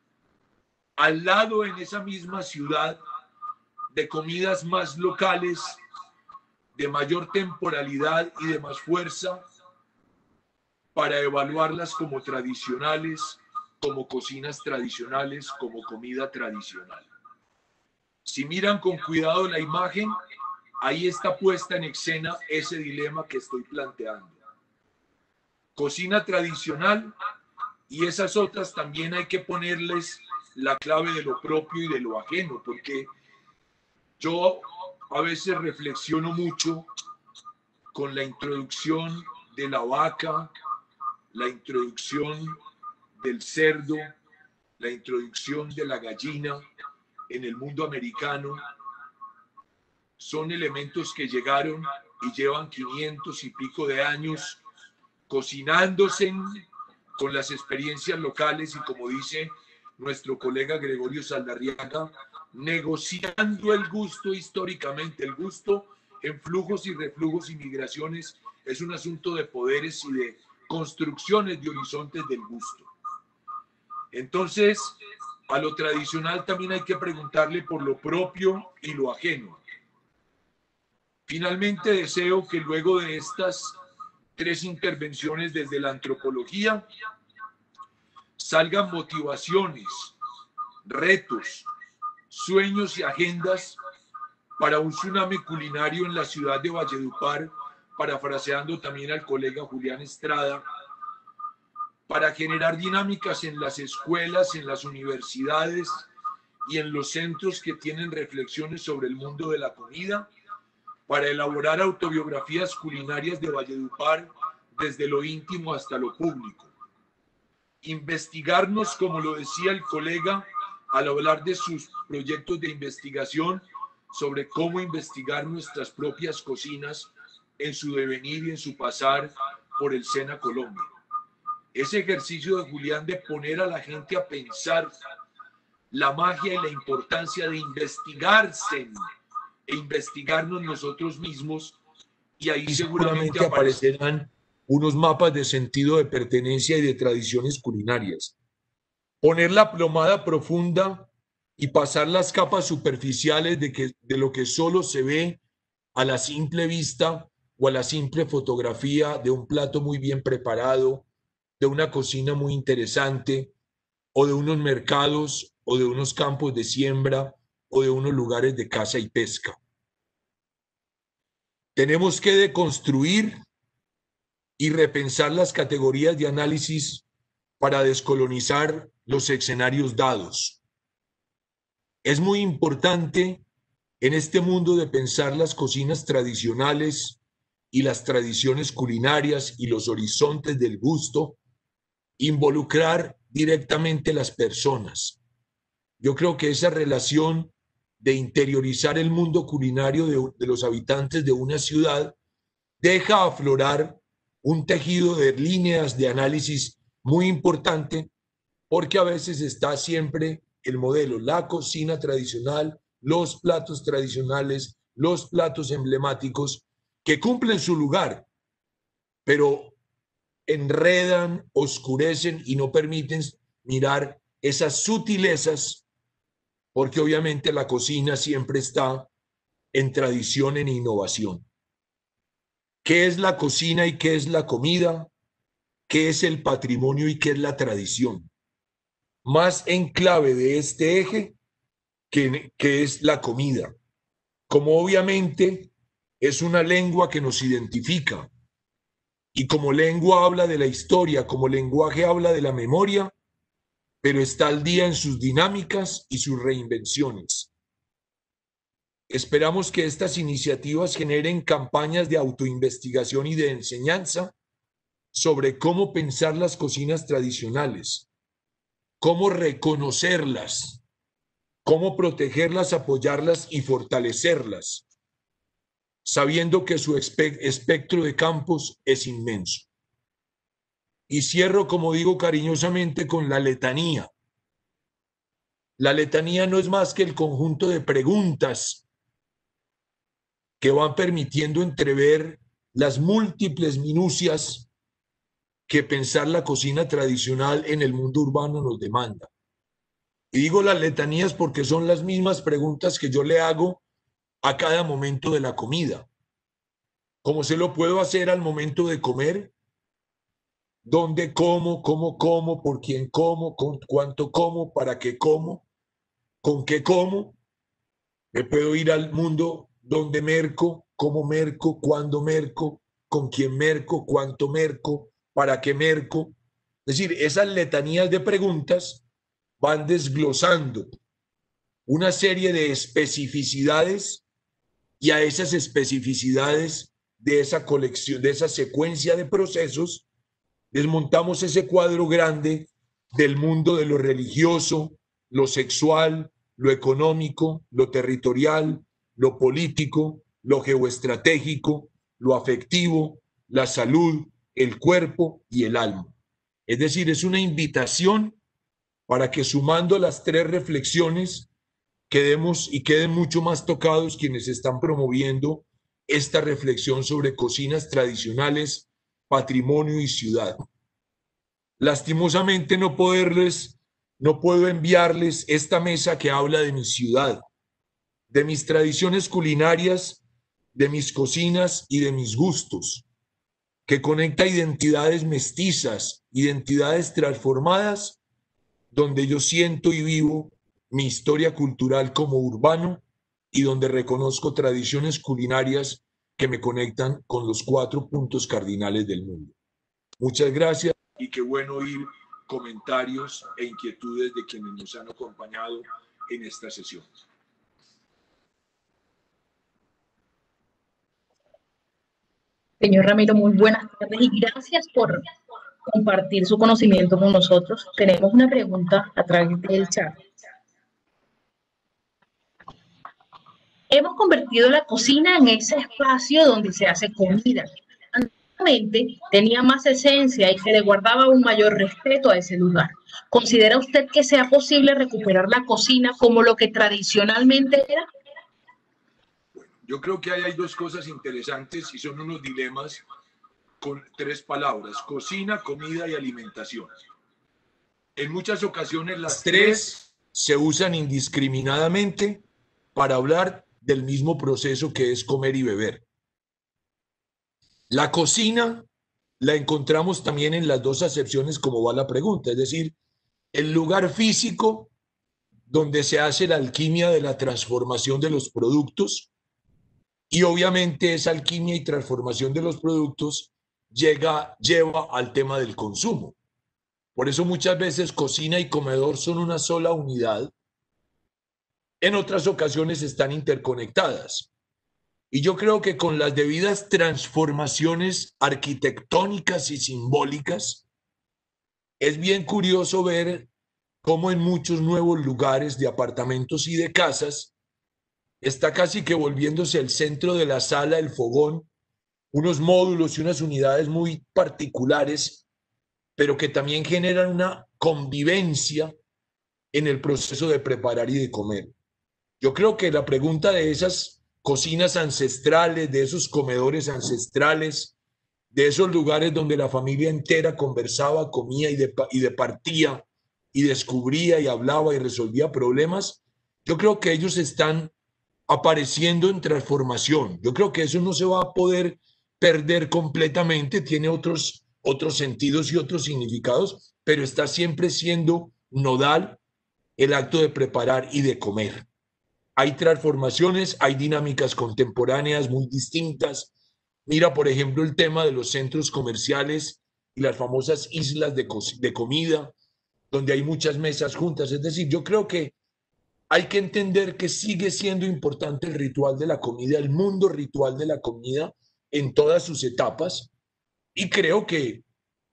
Al lado, en esa misma ciudad, de comidas más locales, de mayor temporalidad y de más fuerza, para evaluarlas como tradicionales, como cocinas tradicionales, como comida tradicional. Si miran con cuidado la imagen, ahí está puesta en escena ese dilema que estoy planteando. Cocina tradicional y esas otras también hay que ponerles la clave de lo propio y de lo ajeno, porque yo a veces reflexiono mucho con la introducción de la vaca, la introducción del cerdo, la introducción de la gallina en el mundo americano. Son elementos que llegaron y llevan quinientos y pico de años cocinándose con las experiencias locales y, como dice nuestro colega Gregorio Saldarriaga, negociando el gusto históricamente. El gusto en flujos y reflujos y migraciones es un asunto de poderes y de construcciones de horizontes del gusto. Entonces, a lo tradicional también hay que preguntarle por lo propio y lo ajeno. Finalmente, deseo que luego de estas tres intervenciones desde la antropología salgan motivaciones, retos, sueños y agendas para un tsunami culinario en la ciudad de Valledupar, parafraseando también al colega Julián Estrada, para generar dinámicas en las escuelas, en las universidades y en los centros que tienen reflexiones sobre el mundo de la comida, para elaborar autobiografías culinarias de Valledupar desde lo íntimo hasta lo público. Investigarnos, como lo decía el colega al hablar de sus proyectos de investigación sobre cómo investigar nuestras propias cocinas en su devenir y en su pasar por el SENA Colombia. Ese ejercicio de Julián de poner a la gente a pensar la magia y la importancia de investigarse e investigarnos nosotros mismos, y ahí y seguramente, seguramente aparecerán unos mapas de sentido de pertenencia y de tradiciones culinarias. Poner la plomada profunda y pasar las capas superficiales de, que, de lo que solo se ve a la simple vista o a la simple fotografía de un plato muy bien preparado, de una cocina muy interesante, o de unos mercados, o de unos campos de siembra, o de unos lugares de caza y pesca. Tenemos que deconstruir y repensar las categorías de análisis para descolonizar los escenarios dados. Es muy importante en este mundo de pensar las cocinas tradicionales y las tradiciones culinarias y los horizontes del gusto, involucrar directamente las personas. Yo creo que esa relación de interiorizar el mundo culinario de, de los habitantes de una ciudad deja aflorar un tejido de líneas de análisis muy importante, porque a veces está siempre el modelo, la cocina tradicional, los platos tradicionales, los platos emblemáticos que cumplen su lugar, pero enredan, oscurecen y no permiten mirar esas sutilezas, porque obviamente la cocina siempre está en tradición, en innovación. ¿Qué es la cocina y qué es la comida? ¿Qué es el patrimonio y qué es la tradición? Más en clave de este eje que, que es la comida. Como obviamente es una lengua que nos identifica y como lengua habla de la historia, como lenguaje habla de la memoria, pero está al día en sus dinámicas y sus reinvenciones. Esperamos que estas iniciativas generen campañas de autoinvestigación y de enseñanza sobre cómo pensar las cocinas tradicionales, cómo reconocerlas, cómo protegerlas, apoyarlas y fortalecerlas, sabiendo que su espectro de campos es inmenso. Y cierro, como digo cariñosamente, con la letanía. La letanía no es más que el conjunto de preguntas que van permitiendo entrever las múltiples minucias que pensar la cocina tradicional en el mundo urbano nos demanda. Y digo las letanías porque son las mismas preguntas que yo le hago a cada momento de la comida. ¿Cómo se lo puedo hacer al momento de comer? ¿Dónde como? ¿Cómo como? ¿Por quién como? ¿Con cuánto como? ¿Para qué como? ¿Con qué como? Me puedo ir al mundo donde merco, cómo merco, cuándo merco, con quién merco, cuánto merco, para qué merco. Es decir, esas letanías de preguntas van desglosando una serie de especificidades y a esas especificidades de esa colección, de esa secuencia de procesos, desmontamos ese cuadro grande del mundo de lo religioso, lo sexual, lo económico, lo territorial, lo político, lo geoestratégico, lo afectivo, la salud, el cuerpo y el alma. Es decir, es una invitación para que sumando las tres reflexiones quedemos y queden mucho más tocados quienes están promoviendo esta reflexión sobre cocinas tradicionales, patrimonio y ciudad. Lastimosamente no poderles, no puedo enviarles esta mesa que habla de mi ciudad, de mis tradiciones culinarias, de mis cocinas y de mis gustos, que conecta identidades mestizas, identidades transformadas, donde yo siento y vivo mi historia cultural como urbano y donde reconozco tradiciones culinarias que me conectan con los cuatro puntos cardinales del mundo. Muchas gracias y qué bueno oír comentarios e inquietudes de quienes nos han acompañado en esta sesión. Señor Ramiro, muy buenas tardes y gracias por compartir su conocimiento con nosotros. Tenemos una pregunta a través del chat. Hemos convertido la cocina en ese espacio donde se hace comida. Antiguamente tenía más esencia y se le guardaba un mayor respeto a ese lugar. ¿Considera usted que sea posible recuperar la cocina como lo que tradicionalmente era? Bueno, yo creo que ahí hay dos cosas interesantes y son unos dilemas con tres palabras: cocina, comida y alimentación. En muchas ocasiones las tres se usan indiscriminadamente para hablar del mismo proceso que es comer y beber. La cocina la encontramos también en las dos acepciones como va la pregunta, es decir, el lugar físico donde se hace la alquimia de la transformación de los productos, y obviamente esa alquimia y transformación de los productos llega, lleva al tema del consumo. Por eso muchas veces cocina y comedor son una sola unidad, en otras ocasiones están interconectadas. Y yo creo que con las debidas transformaciones arquitectónicas y simbólicas, es bien curioso ver cómo en muchos nuevos lugares de apartamentos y de casas está casi que volviéndose el centro de la sala, el fogón, unos módulos y unas unidades muy particulares, pero que también generan una convivencia en el proceso de preparar y de comer. Yo creo que la pregunta de esas cocinas ancestrales, de esos comedores ancestrales, de esos lugares donde la familia entera conversaba, comía y, de, y departía y descubría y hablaba y resolvía problemas, yo creo que ellos están apareciendo en transformación. Yo creo que eso no se va a poder perder completamente, tiene otros, otros sentidos y otros significados, pero está siempre siendo nodal el acto de preparar y de comer. Hay transformaciones, hay dinámicas contemporáneas muy distintas. Mira, por ejemplo, el tema de los centros comerciales y las famosas islas de, de comida, donde hay muchas mesas juntas. Es decir, yo creo que hay que entender que sigue siendo importante el ritual de la comida, el mundo ritual de la comida en todas sus etapas. Y creo que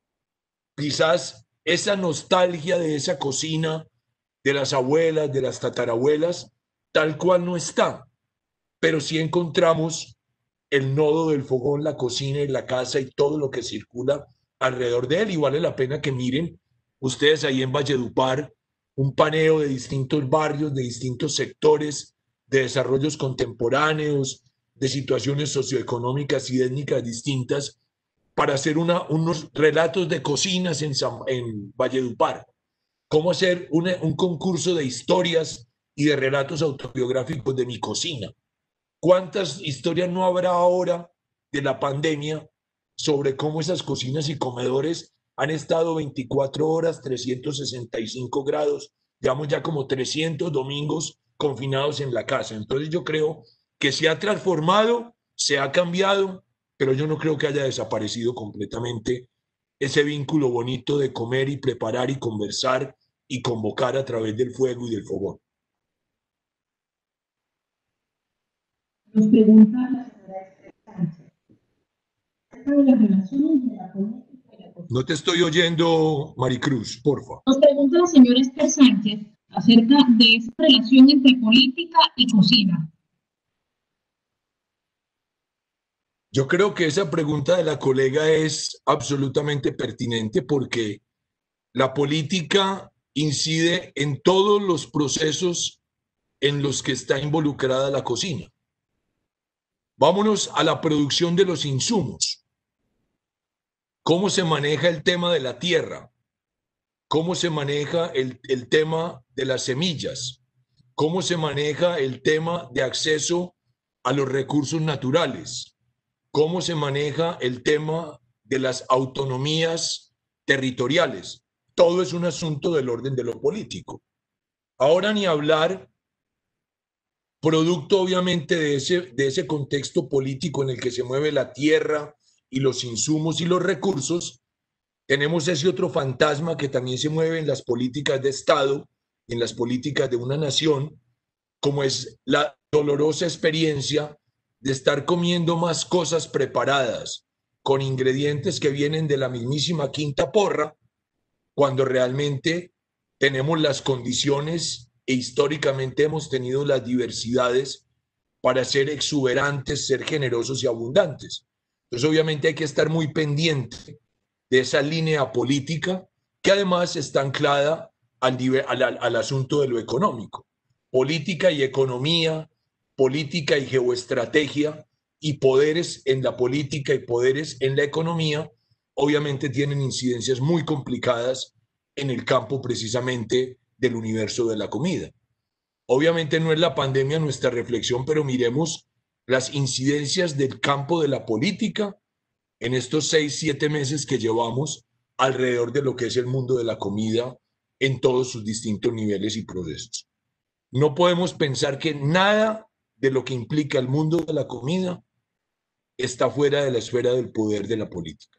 quizás esa nostalgia de esa cocina, de las abuelas, de las tatarabuelas, tal cual no está, pero sí encontramos el nodo del fogón, la cocina y la casa y todo lo que circula alrededor de él. Y vale la pena que miren ustedes ahí en Valledupar un paneo de distintos barrios, de distintos sectores, de desarrollos contemporáneos, de situaciones socioeconómicas y étnicas distintas, para hacer una, unos relatos de cocinas en, San, en Valledupar. Cómo hacer una, un concurso de historias y de relatos autobiográficos de mi cocina. ¿Cuántas historias no habrá ahora de la pandemia sobre cómo esas cocinas y comedores han estado veinticuatro horas, trescientos sesenta y cinco grados, llevamos ya como trescientos domingos confinados en la casa? Entonces yo creo que se ha transformado, se ha cambiado, pero yo no creo que haya desaparecido completamente ese vínculo bonito de comer y preparar y conversar y convocar a través del fuego y del fogón. Nos pregunta la señora Esther Sánchez acerca de las relaciones de la política y la cocina. No te estoy oyendo, Maricruz, porfa. Nos pregunta la señora Esther Sánchez acerca de esa relación entre política y cocina. Yo creo que esa pregunta de la colega es absolutamente pertinente porque la política incide en todos los procesos en los que está involucrada la cocina. Vámonos a la producción de los insumos. ¿Cómo se maneja el tema de la tierra? ¿Cómo se maneja el, el tema de las semillas? ¿Cómo se maneja el tema de acceso a los recursos naturales? ¿Cómo se maneja el tema de las autonomías territoriales? Todo es un asunto del orden de lo político. Ahora ni hablar, producto obviamente de ese, de ese contexto político en el que se mueve la tierra y los insumos y los recursos, tenemos ese otro fantasma que también se mueve en las políticas de Estado, en las políticas de una nación, como es la dolorosa experiencia de estar comiendo más cosas preparadas con ingredientes que vienen de la mismísima quinta porra, cuando realmente tenemos las condiciones e históricamente hemos tenido las diversidades para ser exuberantes, ser generosos y abundantes. Entonces, obviamente hay que estar muy pendiente de esa línea política que además está anclada al, al, al asunto de lo económico. Política y economía, política y geoestrategia y poderes en la política y poderes en la economía, obviamente tienen incidencias muy complicadas en el campo precisamente del universo de la comida. Obviamente no es la pandemia nuestra reflexión, pero miremos las incidencias del campo de la política en estos seis, siete meses que llevamos alrededor de lo que es el mundo de la comida en todos sus distintos niveles y procesos. No podemos pensar que nada de lo que implica el mundo de la comida está fuera de la esfera del poder de la política.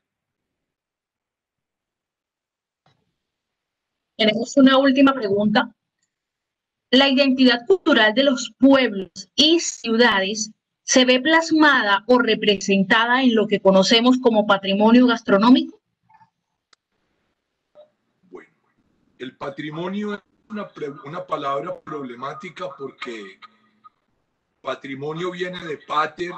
Tenemos una última pregunta La identidad cultural de los pueblos y ciudades se ve plasmada o representada en lo que conocemos como patrimonio gastronómico. Bueno, el patrimonio es una, una palabra problemática porque patrimonio viene de pater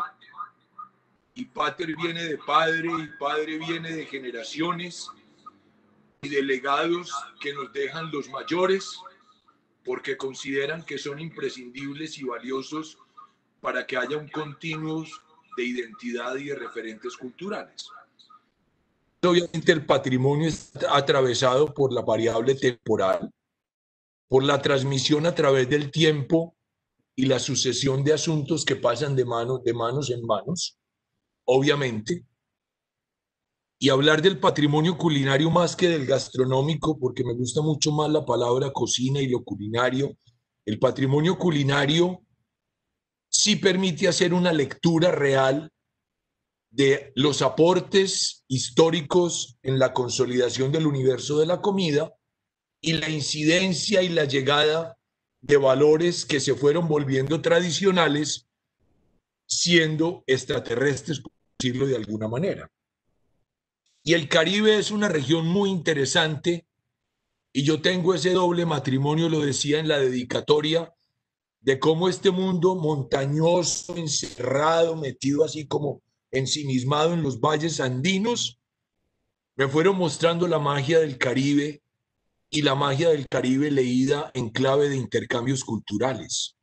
y pater viene de padre y padre viene de generaciones y de legados que nos dejan los mayores porque consideran que son imprescindibles y valiosos para que haya un continuum de identidad y de referentes culturales. Obviamente el patrimonio está atravesado por la variable temporal, por la transmisión a través del tiempo y la sucesión de asuntos que pasan de, mano, de manos en manos, obviamente. Y hablar del patrimonio culinario más que del gastronómico, porque me gusta mucho más la palabra cocina y lo culinario. El patrimonio culinario sí permite hacer una lectura real de los aportes históricos en la consolidación del universo de la comida y la incidencia y la llegada de valores que se fueron volviendo tradicionales, siendo extraterrestres, por decirlo de alguna manera. Y el Caribe es una región muy interesante y yo tengo ese doble matrimonio, lo decía en la dedicatoria, de cómo este mundo montañoso, encerrado, metido así como ensimismado en los valles andinos, me fueron mostrando la magia del Caribe y la magia del Caribe leída en clave de intercambios culturales.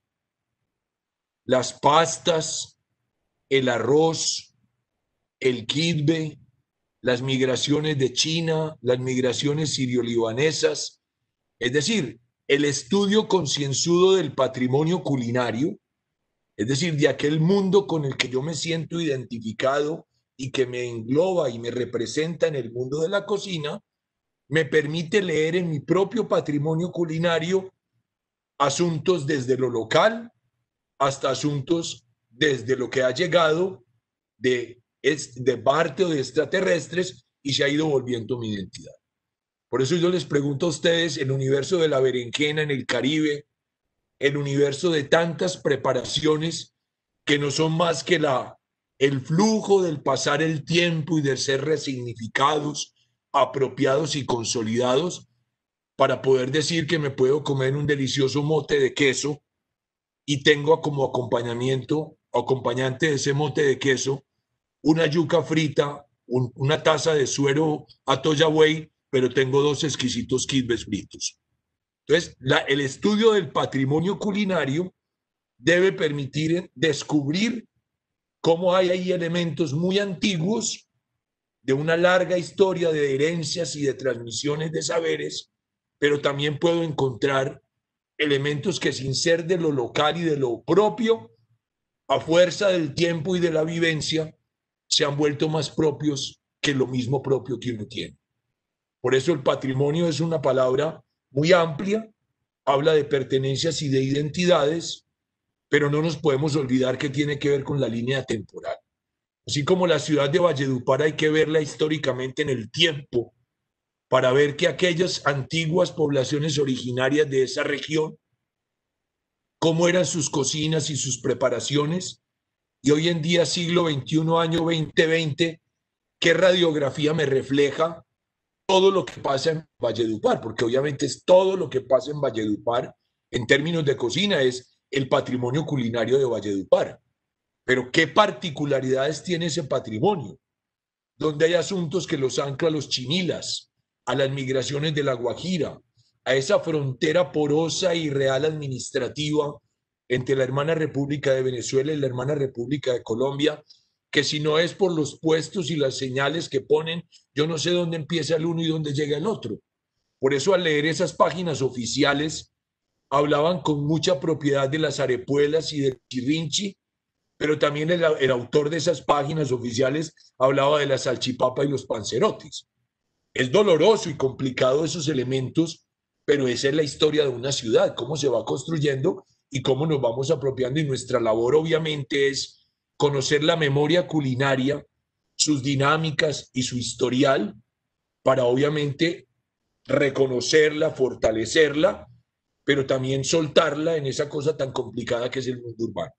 Las pastas, el arroz, el kitbe, las migraciones de China, las migraciones sirio-libanesas, es decir, el estudio concienzudo del patrimonio culinario, es decir, de aquel mundo con el que yo me siento identificado y que me engloba y me representa en el mundo de la cocina, me permite leer en mi propio patrimonio culinario asuntos desde lo local hasta asuntos desde lo que ha llegado de, de parte o de extraterrestres y se ha ido volviendo mi identidad. Por eso yo les pregunto a ustedes, el universo de la berenjena en el Caribe, el universo de tantas preparaciones que no son más que la, el flujo del pasar el tiempo y de ser resignificados, apropiados y consolidados para poder decir que me puedo comer un delicioso mote de queso y tengo como acompañamiento, acompañante de ese mote de queso, una yuca frita, un, una taza de suero atoyabuey, pero tengo dos exquisitos kitbes fritos. Entonces, la, el estudio del patrimonio culinario debe permitir descubrir cómo hay ahí elementos muy antiguos de una larga historia de herencias y de transmisiones de saberes, pero también puedo encontrar elementos que sin ser de lo local y de lo propio, a fuerza del tiempo y de la vivencia, se han vuelto más propios que lo mismo propio que uno tiene. Por eso el patrimonio es una palabra muy amplia, habla de pertenencias y de identidades, pero no nos podemos olvidar que tiene que ver con la línea temporal. Así como la ciudad de Valledupar hay que verla históricamente en el tiempo para ver que aquellas antiguas poblaciones originarias de esa región, cómo eran sus cocinas y sus preparaciones, y hoy en día, siglo veintiuno, año veinte veinte, qué radiografía me refleja todo lo que pasa en Valledupar, porque obviamente es todo lo que pasa en Valledupar en términos de cocina, es el patrimonio culinario de Valledupar. Pero ¿qué particularidades tiene ese patrimonio? Donde hay asuntos que los ancla a los chinilas, a las migraciones de la Guajira, a esa frontera porosa y real administrativa entre la hermana República de Venezuela y la hermana República de Colombia, que si no es por los puestos y las señales que ponen, yo no sé dónde empieza el uno y dónde llega el otro. Por eso al leer esas páginas oficiales, hablaban con mucha propiedad de las arepuelas y del chirrinchi, pero también el, el autor de esas páginas oficiales hablaba de la salchipapa y los panzerotis. Es doloroso y complicado esos elementos, pero esa es la historia de una ciudad, cómo se va construyendo y cómo nos vamos apropiando, y nuestra labor obviamente es conocer la memoria culinaria, sus dinámicas y su historial, para obviamente reconocerla, fortalecerla, pero también soltarla en esa cosa tan complicada que es el mundo urbano.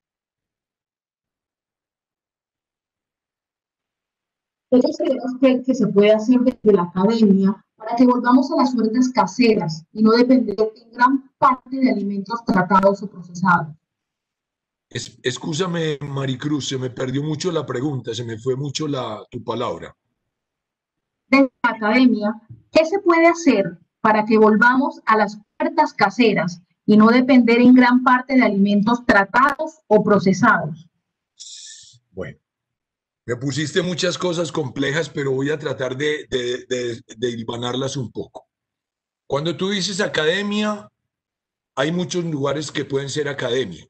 ¿Qué consideras que, que se puede hacer desde la academia para que volvamos a las huertas caseras y no depender en gran parte de alimentos tratados o procesados? Es, excúsame, Maricruz, se me perdió mucho la pregunta, se me fue mucho la, tu palabra. Desde la academia, ¿qué se puede hacer para que volvamos a las huertas caseras y no depender en gran parte de alimentos tratados o procesados? Bueno, me pusiste muchas cosas complejas, pero voy a tratar de, de, de, de hilvanarlas un poco. Cuando tú dices academia, hay muchos lugares que pueden ser academia.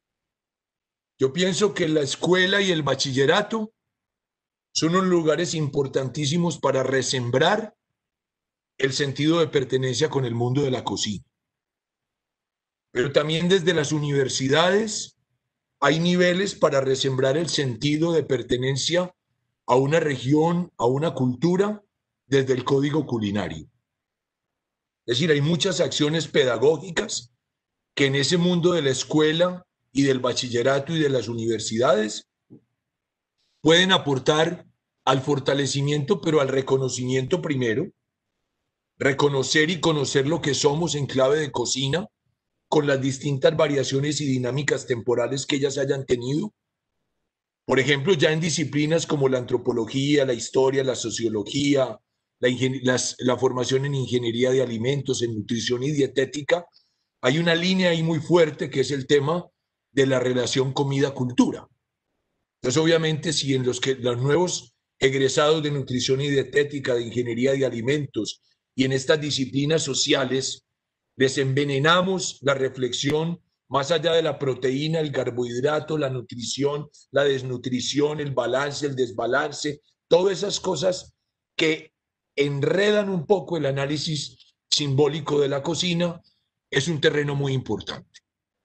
Yo pienso que la escuela y el bachillerato son unos lugares importantísimos para resembrar el sentido de pertenencia con el mundo de la cocina. Pero también desde las universidades hay niveles para resembrar el sentido de pertenencia a una región, a una cultura, desde el código culinario. Es decir, hay muchas acciones pedagógicas que en ese mundo de la escuela y del bachillerato y de las universidades pueden aportar al fortalecimiento, pero al reconocimiento primero, reconocer y conocer lo que somos en clave de cocina, con las distintas variaciones y dinámicas temporales que ellas hayan tenido. Por ejemplo, ya en disciplinas como la antropología, la historia, la sociología, la, las, la formación en ingeniería de alimentos, en nutrición y dietética, hay una línea ahí muy fuerte que es el tema de la relación comida-cultura. Entonces, obviamente, si en los, que, los nuevos egresados de nutrición y dietética, de ingeniería de alimentos y en estas disciplinas sociales, desenvenenamos la reflexión más allá de la proteína, el carbohidrato, la nutrición, la desnutrición, el balance, el desbalance, todas esas cosas que enredan un poco el análisis simbólico de la cocina, es un terreno muy importante.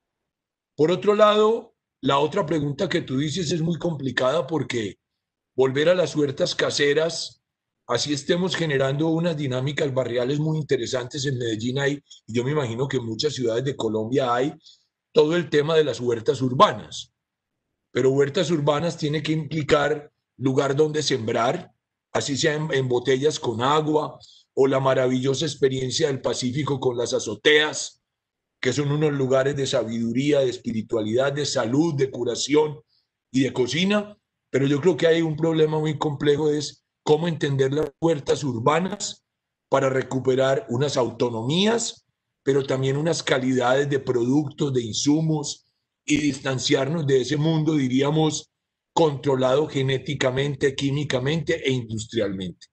Por otro lado, la otra pregunta que tú dices es muy complicada porque volver a las huertas caseras, así estemos generando unas dinámicas barriales muy interesantes en Medellín hay, y yo me imagino que en muchas ciudades de Colombia hay, todo el tema de las huertas urbanas. Pero huertas urbanas tiene que implicar lugar donde sembrar, así sea en, en botellas con agua, o la maravillosa experiencia del Pacífico con las azoteas, que son unos lugares de sabiduría, de espiritualidad, de salud, de curación y de cocina. Pero yo creo que hay un problema muy complejo, es cómo entender las huertas urbanas para recuperar unas autonomías, pero también unas calidades de productos, de insumos, y distanciarnos de ese mundo, diríamos, controlado genéticamente, químicamente e industrialmente.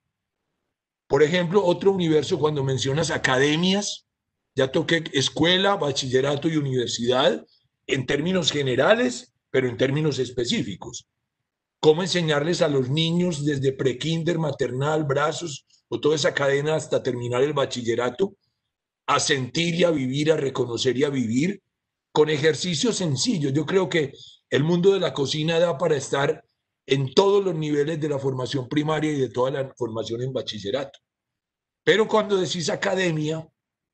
Por ejemplo, otro universo, cuando mencionas academias, ya toqué escuela, bachillerato y universidad en términos generales, pero en términos específicos. ¿Cómo enseñarles a los niños desde prekinder, maternal, brazos o toda esa cadena hasta terminar el bachillerato a sentir y a vivir, a reconocer y a vivir con ejercicios sencillos? Yo creo que el mundo de la cocina da para estar en todos los niveles de la formación primaria y de toda la formación en bachillerato. Pero cuando decís academia,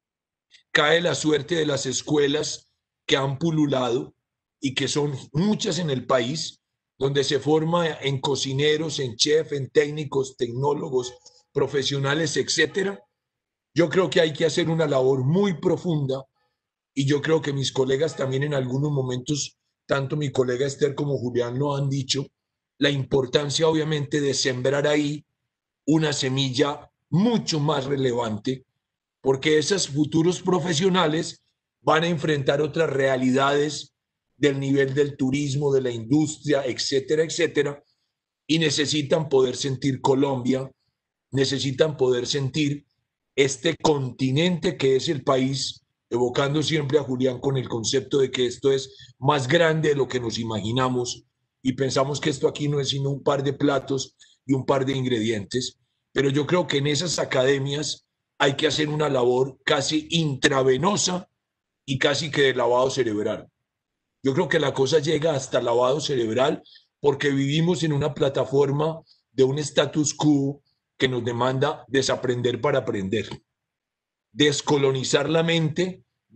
cae la suerte de las escuelas que han pululado y que son muchas en el país, donde se forma en cocineros, en chef, en técnicos, tecnólogos, profesionales, etcétera. Yo creo que hay que hacer una labor muy profunda y yo creo que mis colegas también en algunos momentos, tanto mi colega Esther como Julián lo han dicho, la importancia obviamente de sembrar ahí una semilla mucho más relevante, porque esos futuros profesionales van a enfrentar otras realidades del nivel del turismo, de la industria, etcétera, etcétera, y necesitan poder sentir Colombia, necesitan poder sentir este continente que es el país, evocando siempre a Julián con el concepto de que esto es más grande de lo que nos imaginamos y pensamos que esto aquí no es sino un par de platos y un par de ingredientes, pero yo creo que en esas academias hay que hacer una labor casi intravenosa y casi que de lavado cerebral. Yo creo que la cosa llega hasta el lavado cerebral porque vivimos en una plataforma de un status quo que nos demanda desaprender para aprender, descolonizar la mente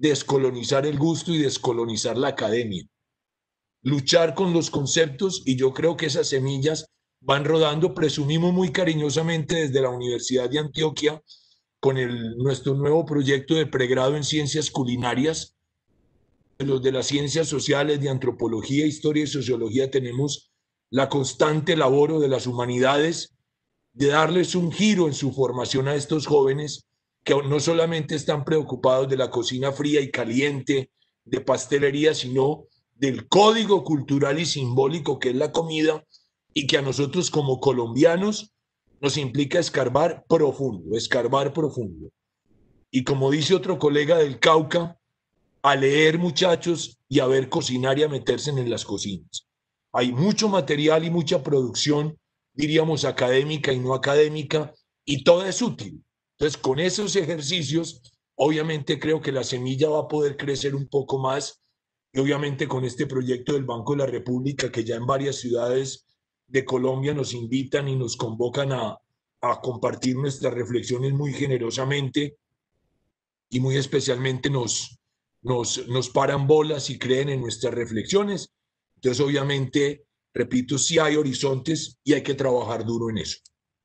descolonizar el gusto y descolonizar la academia. Luchar con los conceptos, y yo creo que esas semillas van rodando. Presumimos muy cariñosamente desde la Universidad de Antioquia con el, nuestro nuevo proyecto de pregrado en ciencias culinarias. Los de las ciencias sociales, de antropología, historia y sociología, tenemos la constante labor de las humanidades de darles un giro en su formación a estos jóvenes que no solamente están preocupados de la cocina fría y caliente, de pastelería, sino del código cultural y simbólico que es la comida, y que a nosotros como colombianos nos implica escarbar profundo, escarbar profundo. Y como dice otro colega del Cauca, a leer, muchachos, y a ver cocinar y a meterse en las cocinas. Hay mucho material y mucha producción, diríamos, académica y no académica, y toda es útil. Entonces, con esos ejercicios, obviamente creo que la semilla va a poder crecer un poco más, y obviamente con este proyecto del Banco de la República, que ya en varias ciudades de Colombia nos invitan y nos convocan a, a compartir nuestras reflexiones muy generosamente, y muy especialmente nos, nos, nos paran bolas y creen en nuestras reflexiones. Entonces, obviamente, repito, sí hay horizontes y hay que trabajar duro en eso.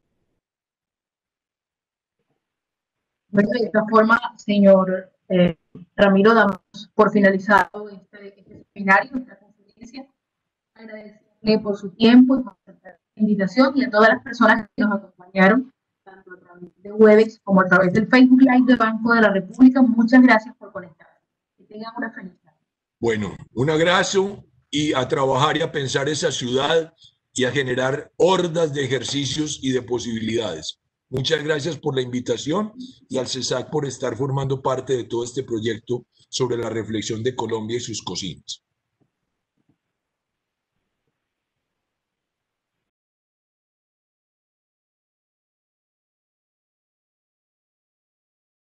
Bueno, de esta forma, señor eh, Ramiro, damos por finalizado este, este seminario, esta conferencia. Agradecerle por su tiempo y por la invitación, y a todas las personas que nos acompañaron, tanto a través de Webex como a través del Facebook Live del Banco de la República. Muchas gracias por conectarse. Que tengan una feliz tarde. Bueno, un abrazo, y a trabajar y a pensar esa ciudad y a generar hordas de ejercicios y de posibilidades. Muchas gracias por la invitación, y al CESAC por estar formando parte de todo este proyecto sobre la reflexión de Colombia y sus cocinas.